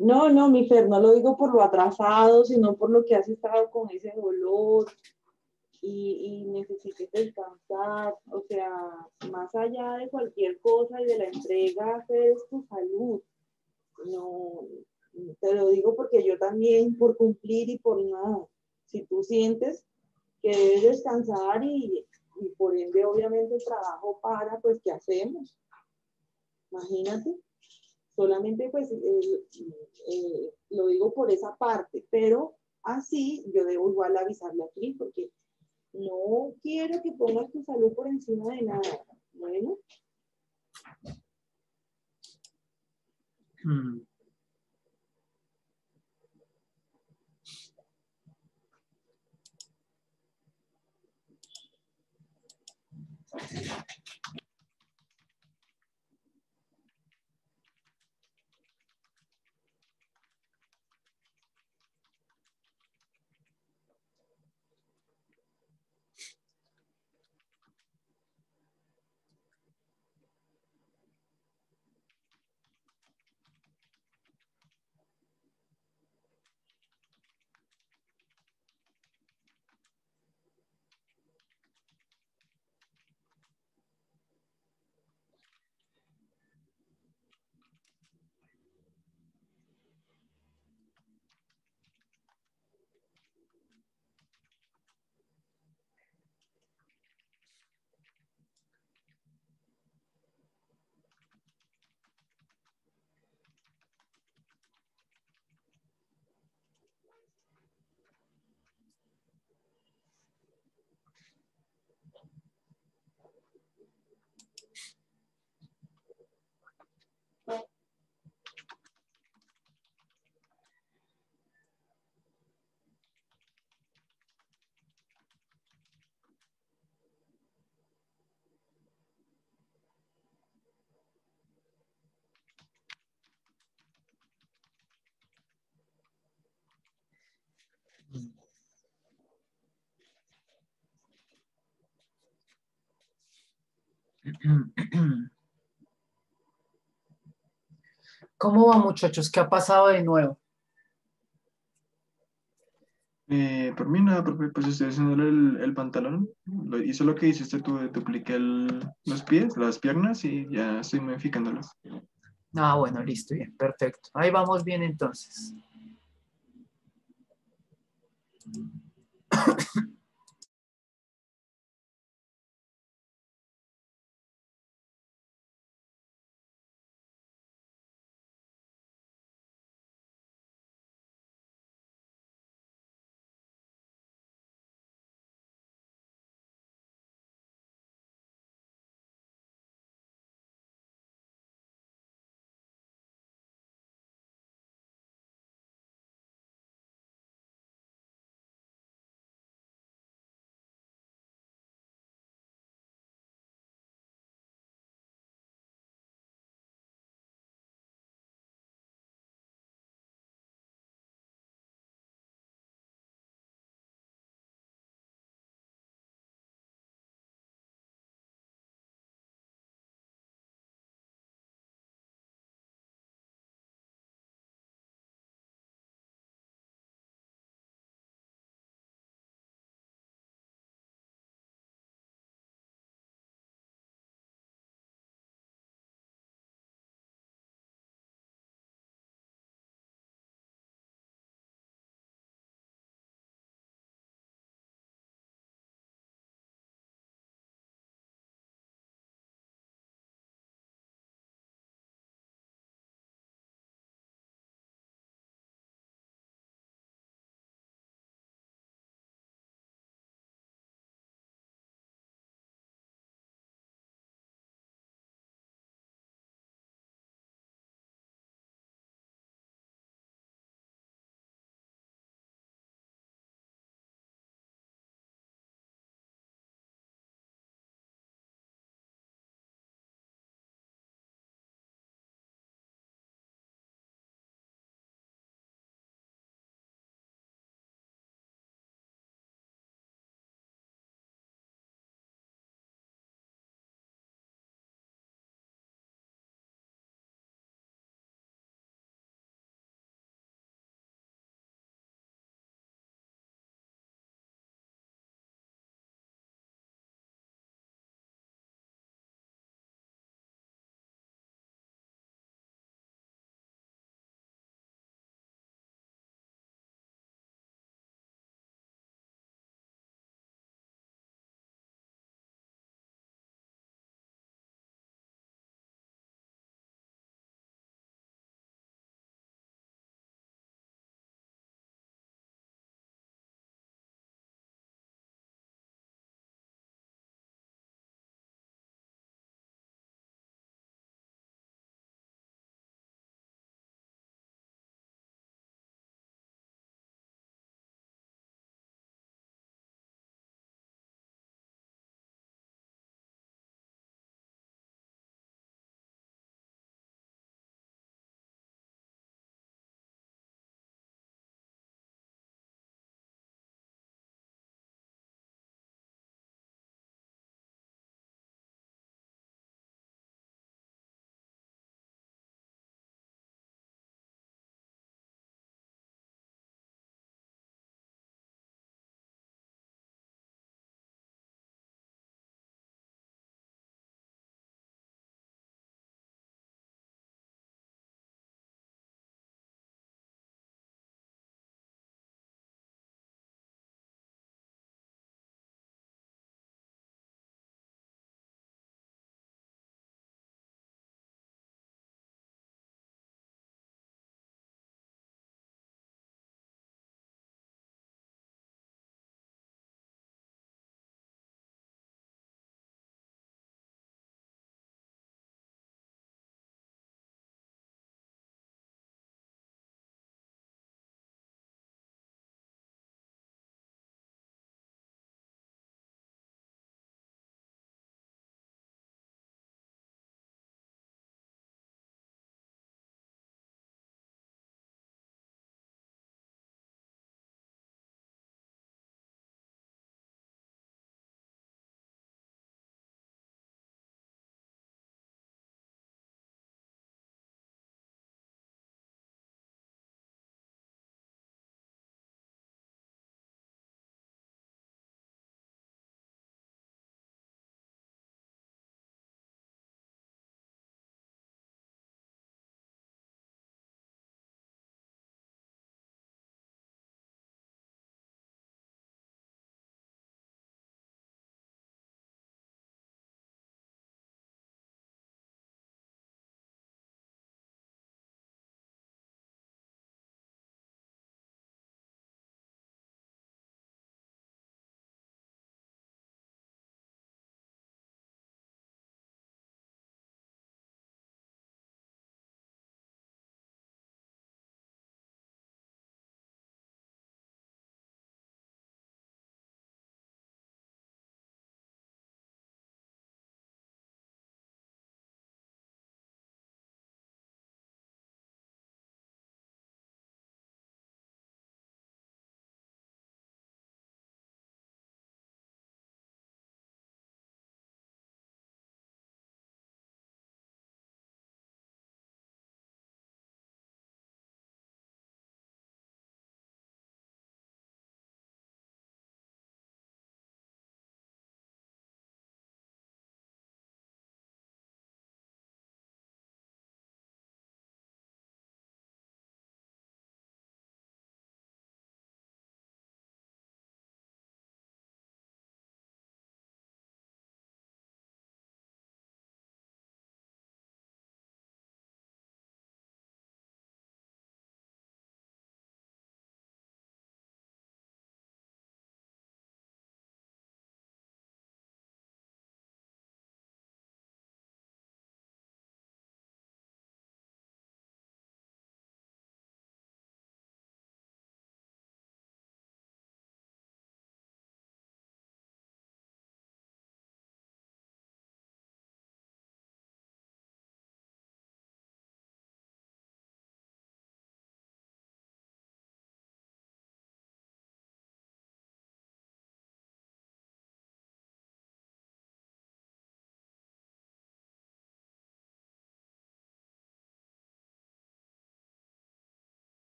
No, no, mi Fer, no lo digo por lo atrasado, sino por lo que has estado con ese dolor y, y necesites descansar. O sea, más allá de cualquier cosa y de la entrega, Fer, es tu salud. No, te lo digo porque yo también, por cumplir y por nada. Si tú sientes que debes descansar y, y por ende, obviamente, el trabajo para, pues, ¿qué hacemos? Imagínate. Solamente pues eh, eh, lo digo por esa parte, pero así yo debo igual avisarle aquí porque no quiero que pongas tu salud por encima de nada. Bueno, Mm. ¿Cómo va, muchachos? ¿Qué ha pasado de nuevo? Eh, por mí nada, porque pues estoy haciéndole el, el pantalón. Lo, hice lo que hiciste tú, dupliqué el- los pies, las piernas y ya estoy modificándolas. Ah, bueno, listo, bien, perfecto. Ahí vamos bien entonces.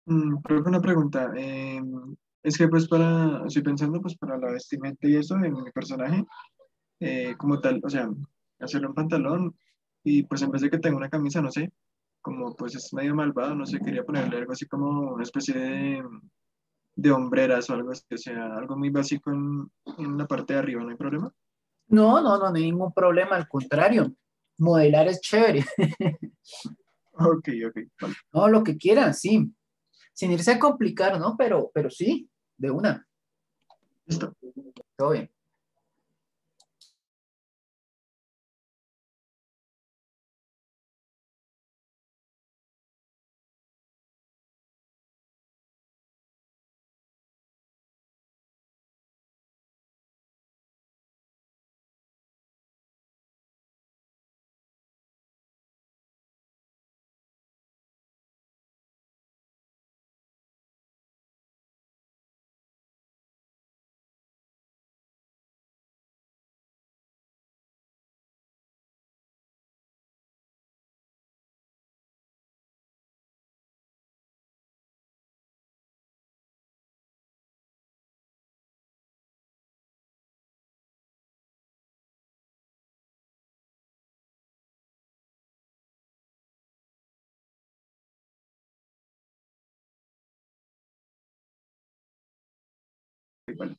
Mm, creo que una pregunta. eh, es que pues para, estoy pensando pues para la vestimenta y eso en mi personaje, eh, como tal, o sea, hacerle un pantalón y pues en vez de que tenga una camisa, no sé, como pues es medio malvado, no sé, quería ponerle algo así como una especie de, de hombreras o algo así, o sea, algo muy básico en, en la parte de arriba, ¿no hay problema? No, no, no, no hay ningún problema, al contrario. Modelar es chévere. Ok, ok, vale. No, lo que quieran, sí. Sin irse a complicar, ¿no? Pero, pero sí, de una. Listo. Todo bien. Ok, vale.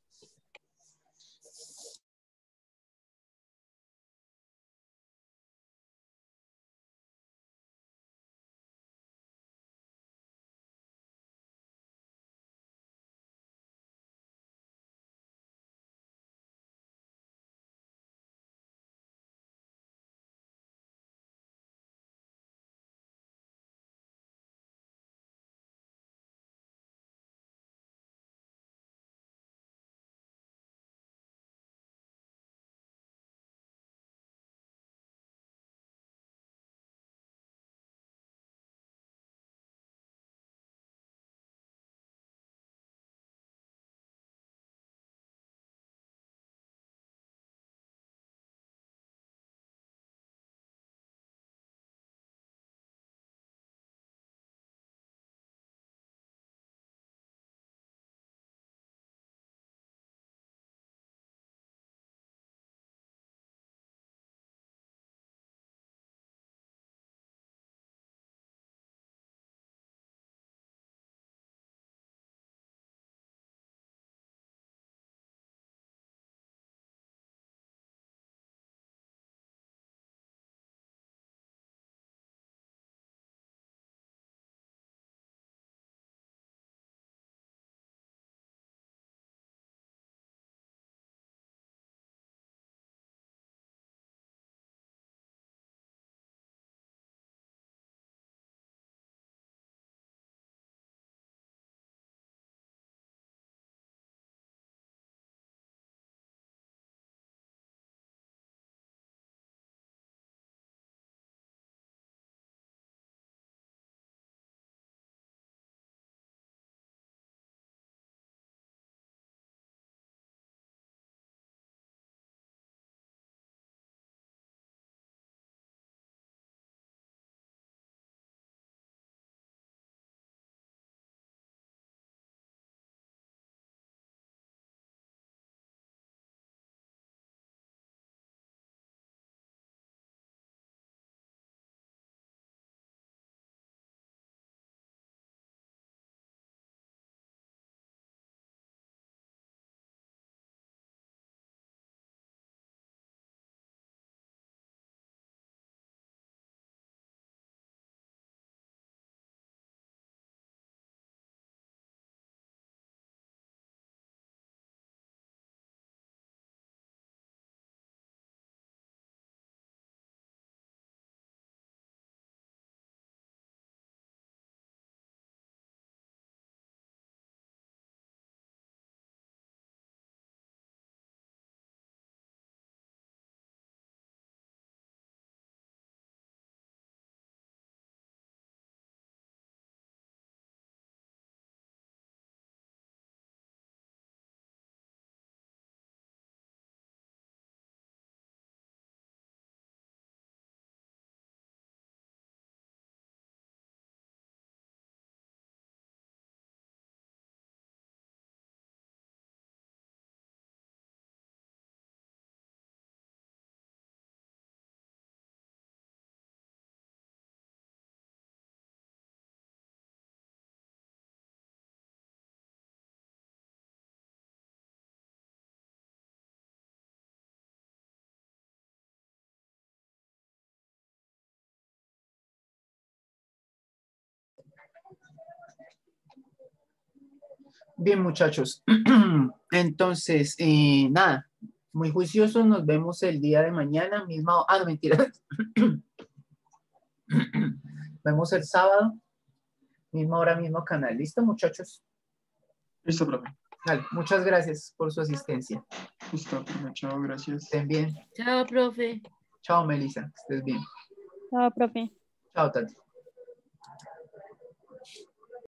Bien, muchachos. Entonces, eh, nada, muy juiciosos. Nos vemos el día de mañana. Misma. Ah, no, mentira. Vemos el sábado. Misma hora, mismo canal. ¿Listo, muchachos? Listo, profe. Vale, muchas gracias por su asistencia. Listo, profe. Chao, gracias. Estén bien. Chao, profe. Chao, Melissa. Estés bien. Chao, profe. Chao, Tati.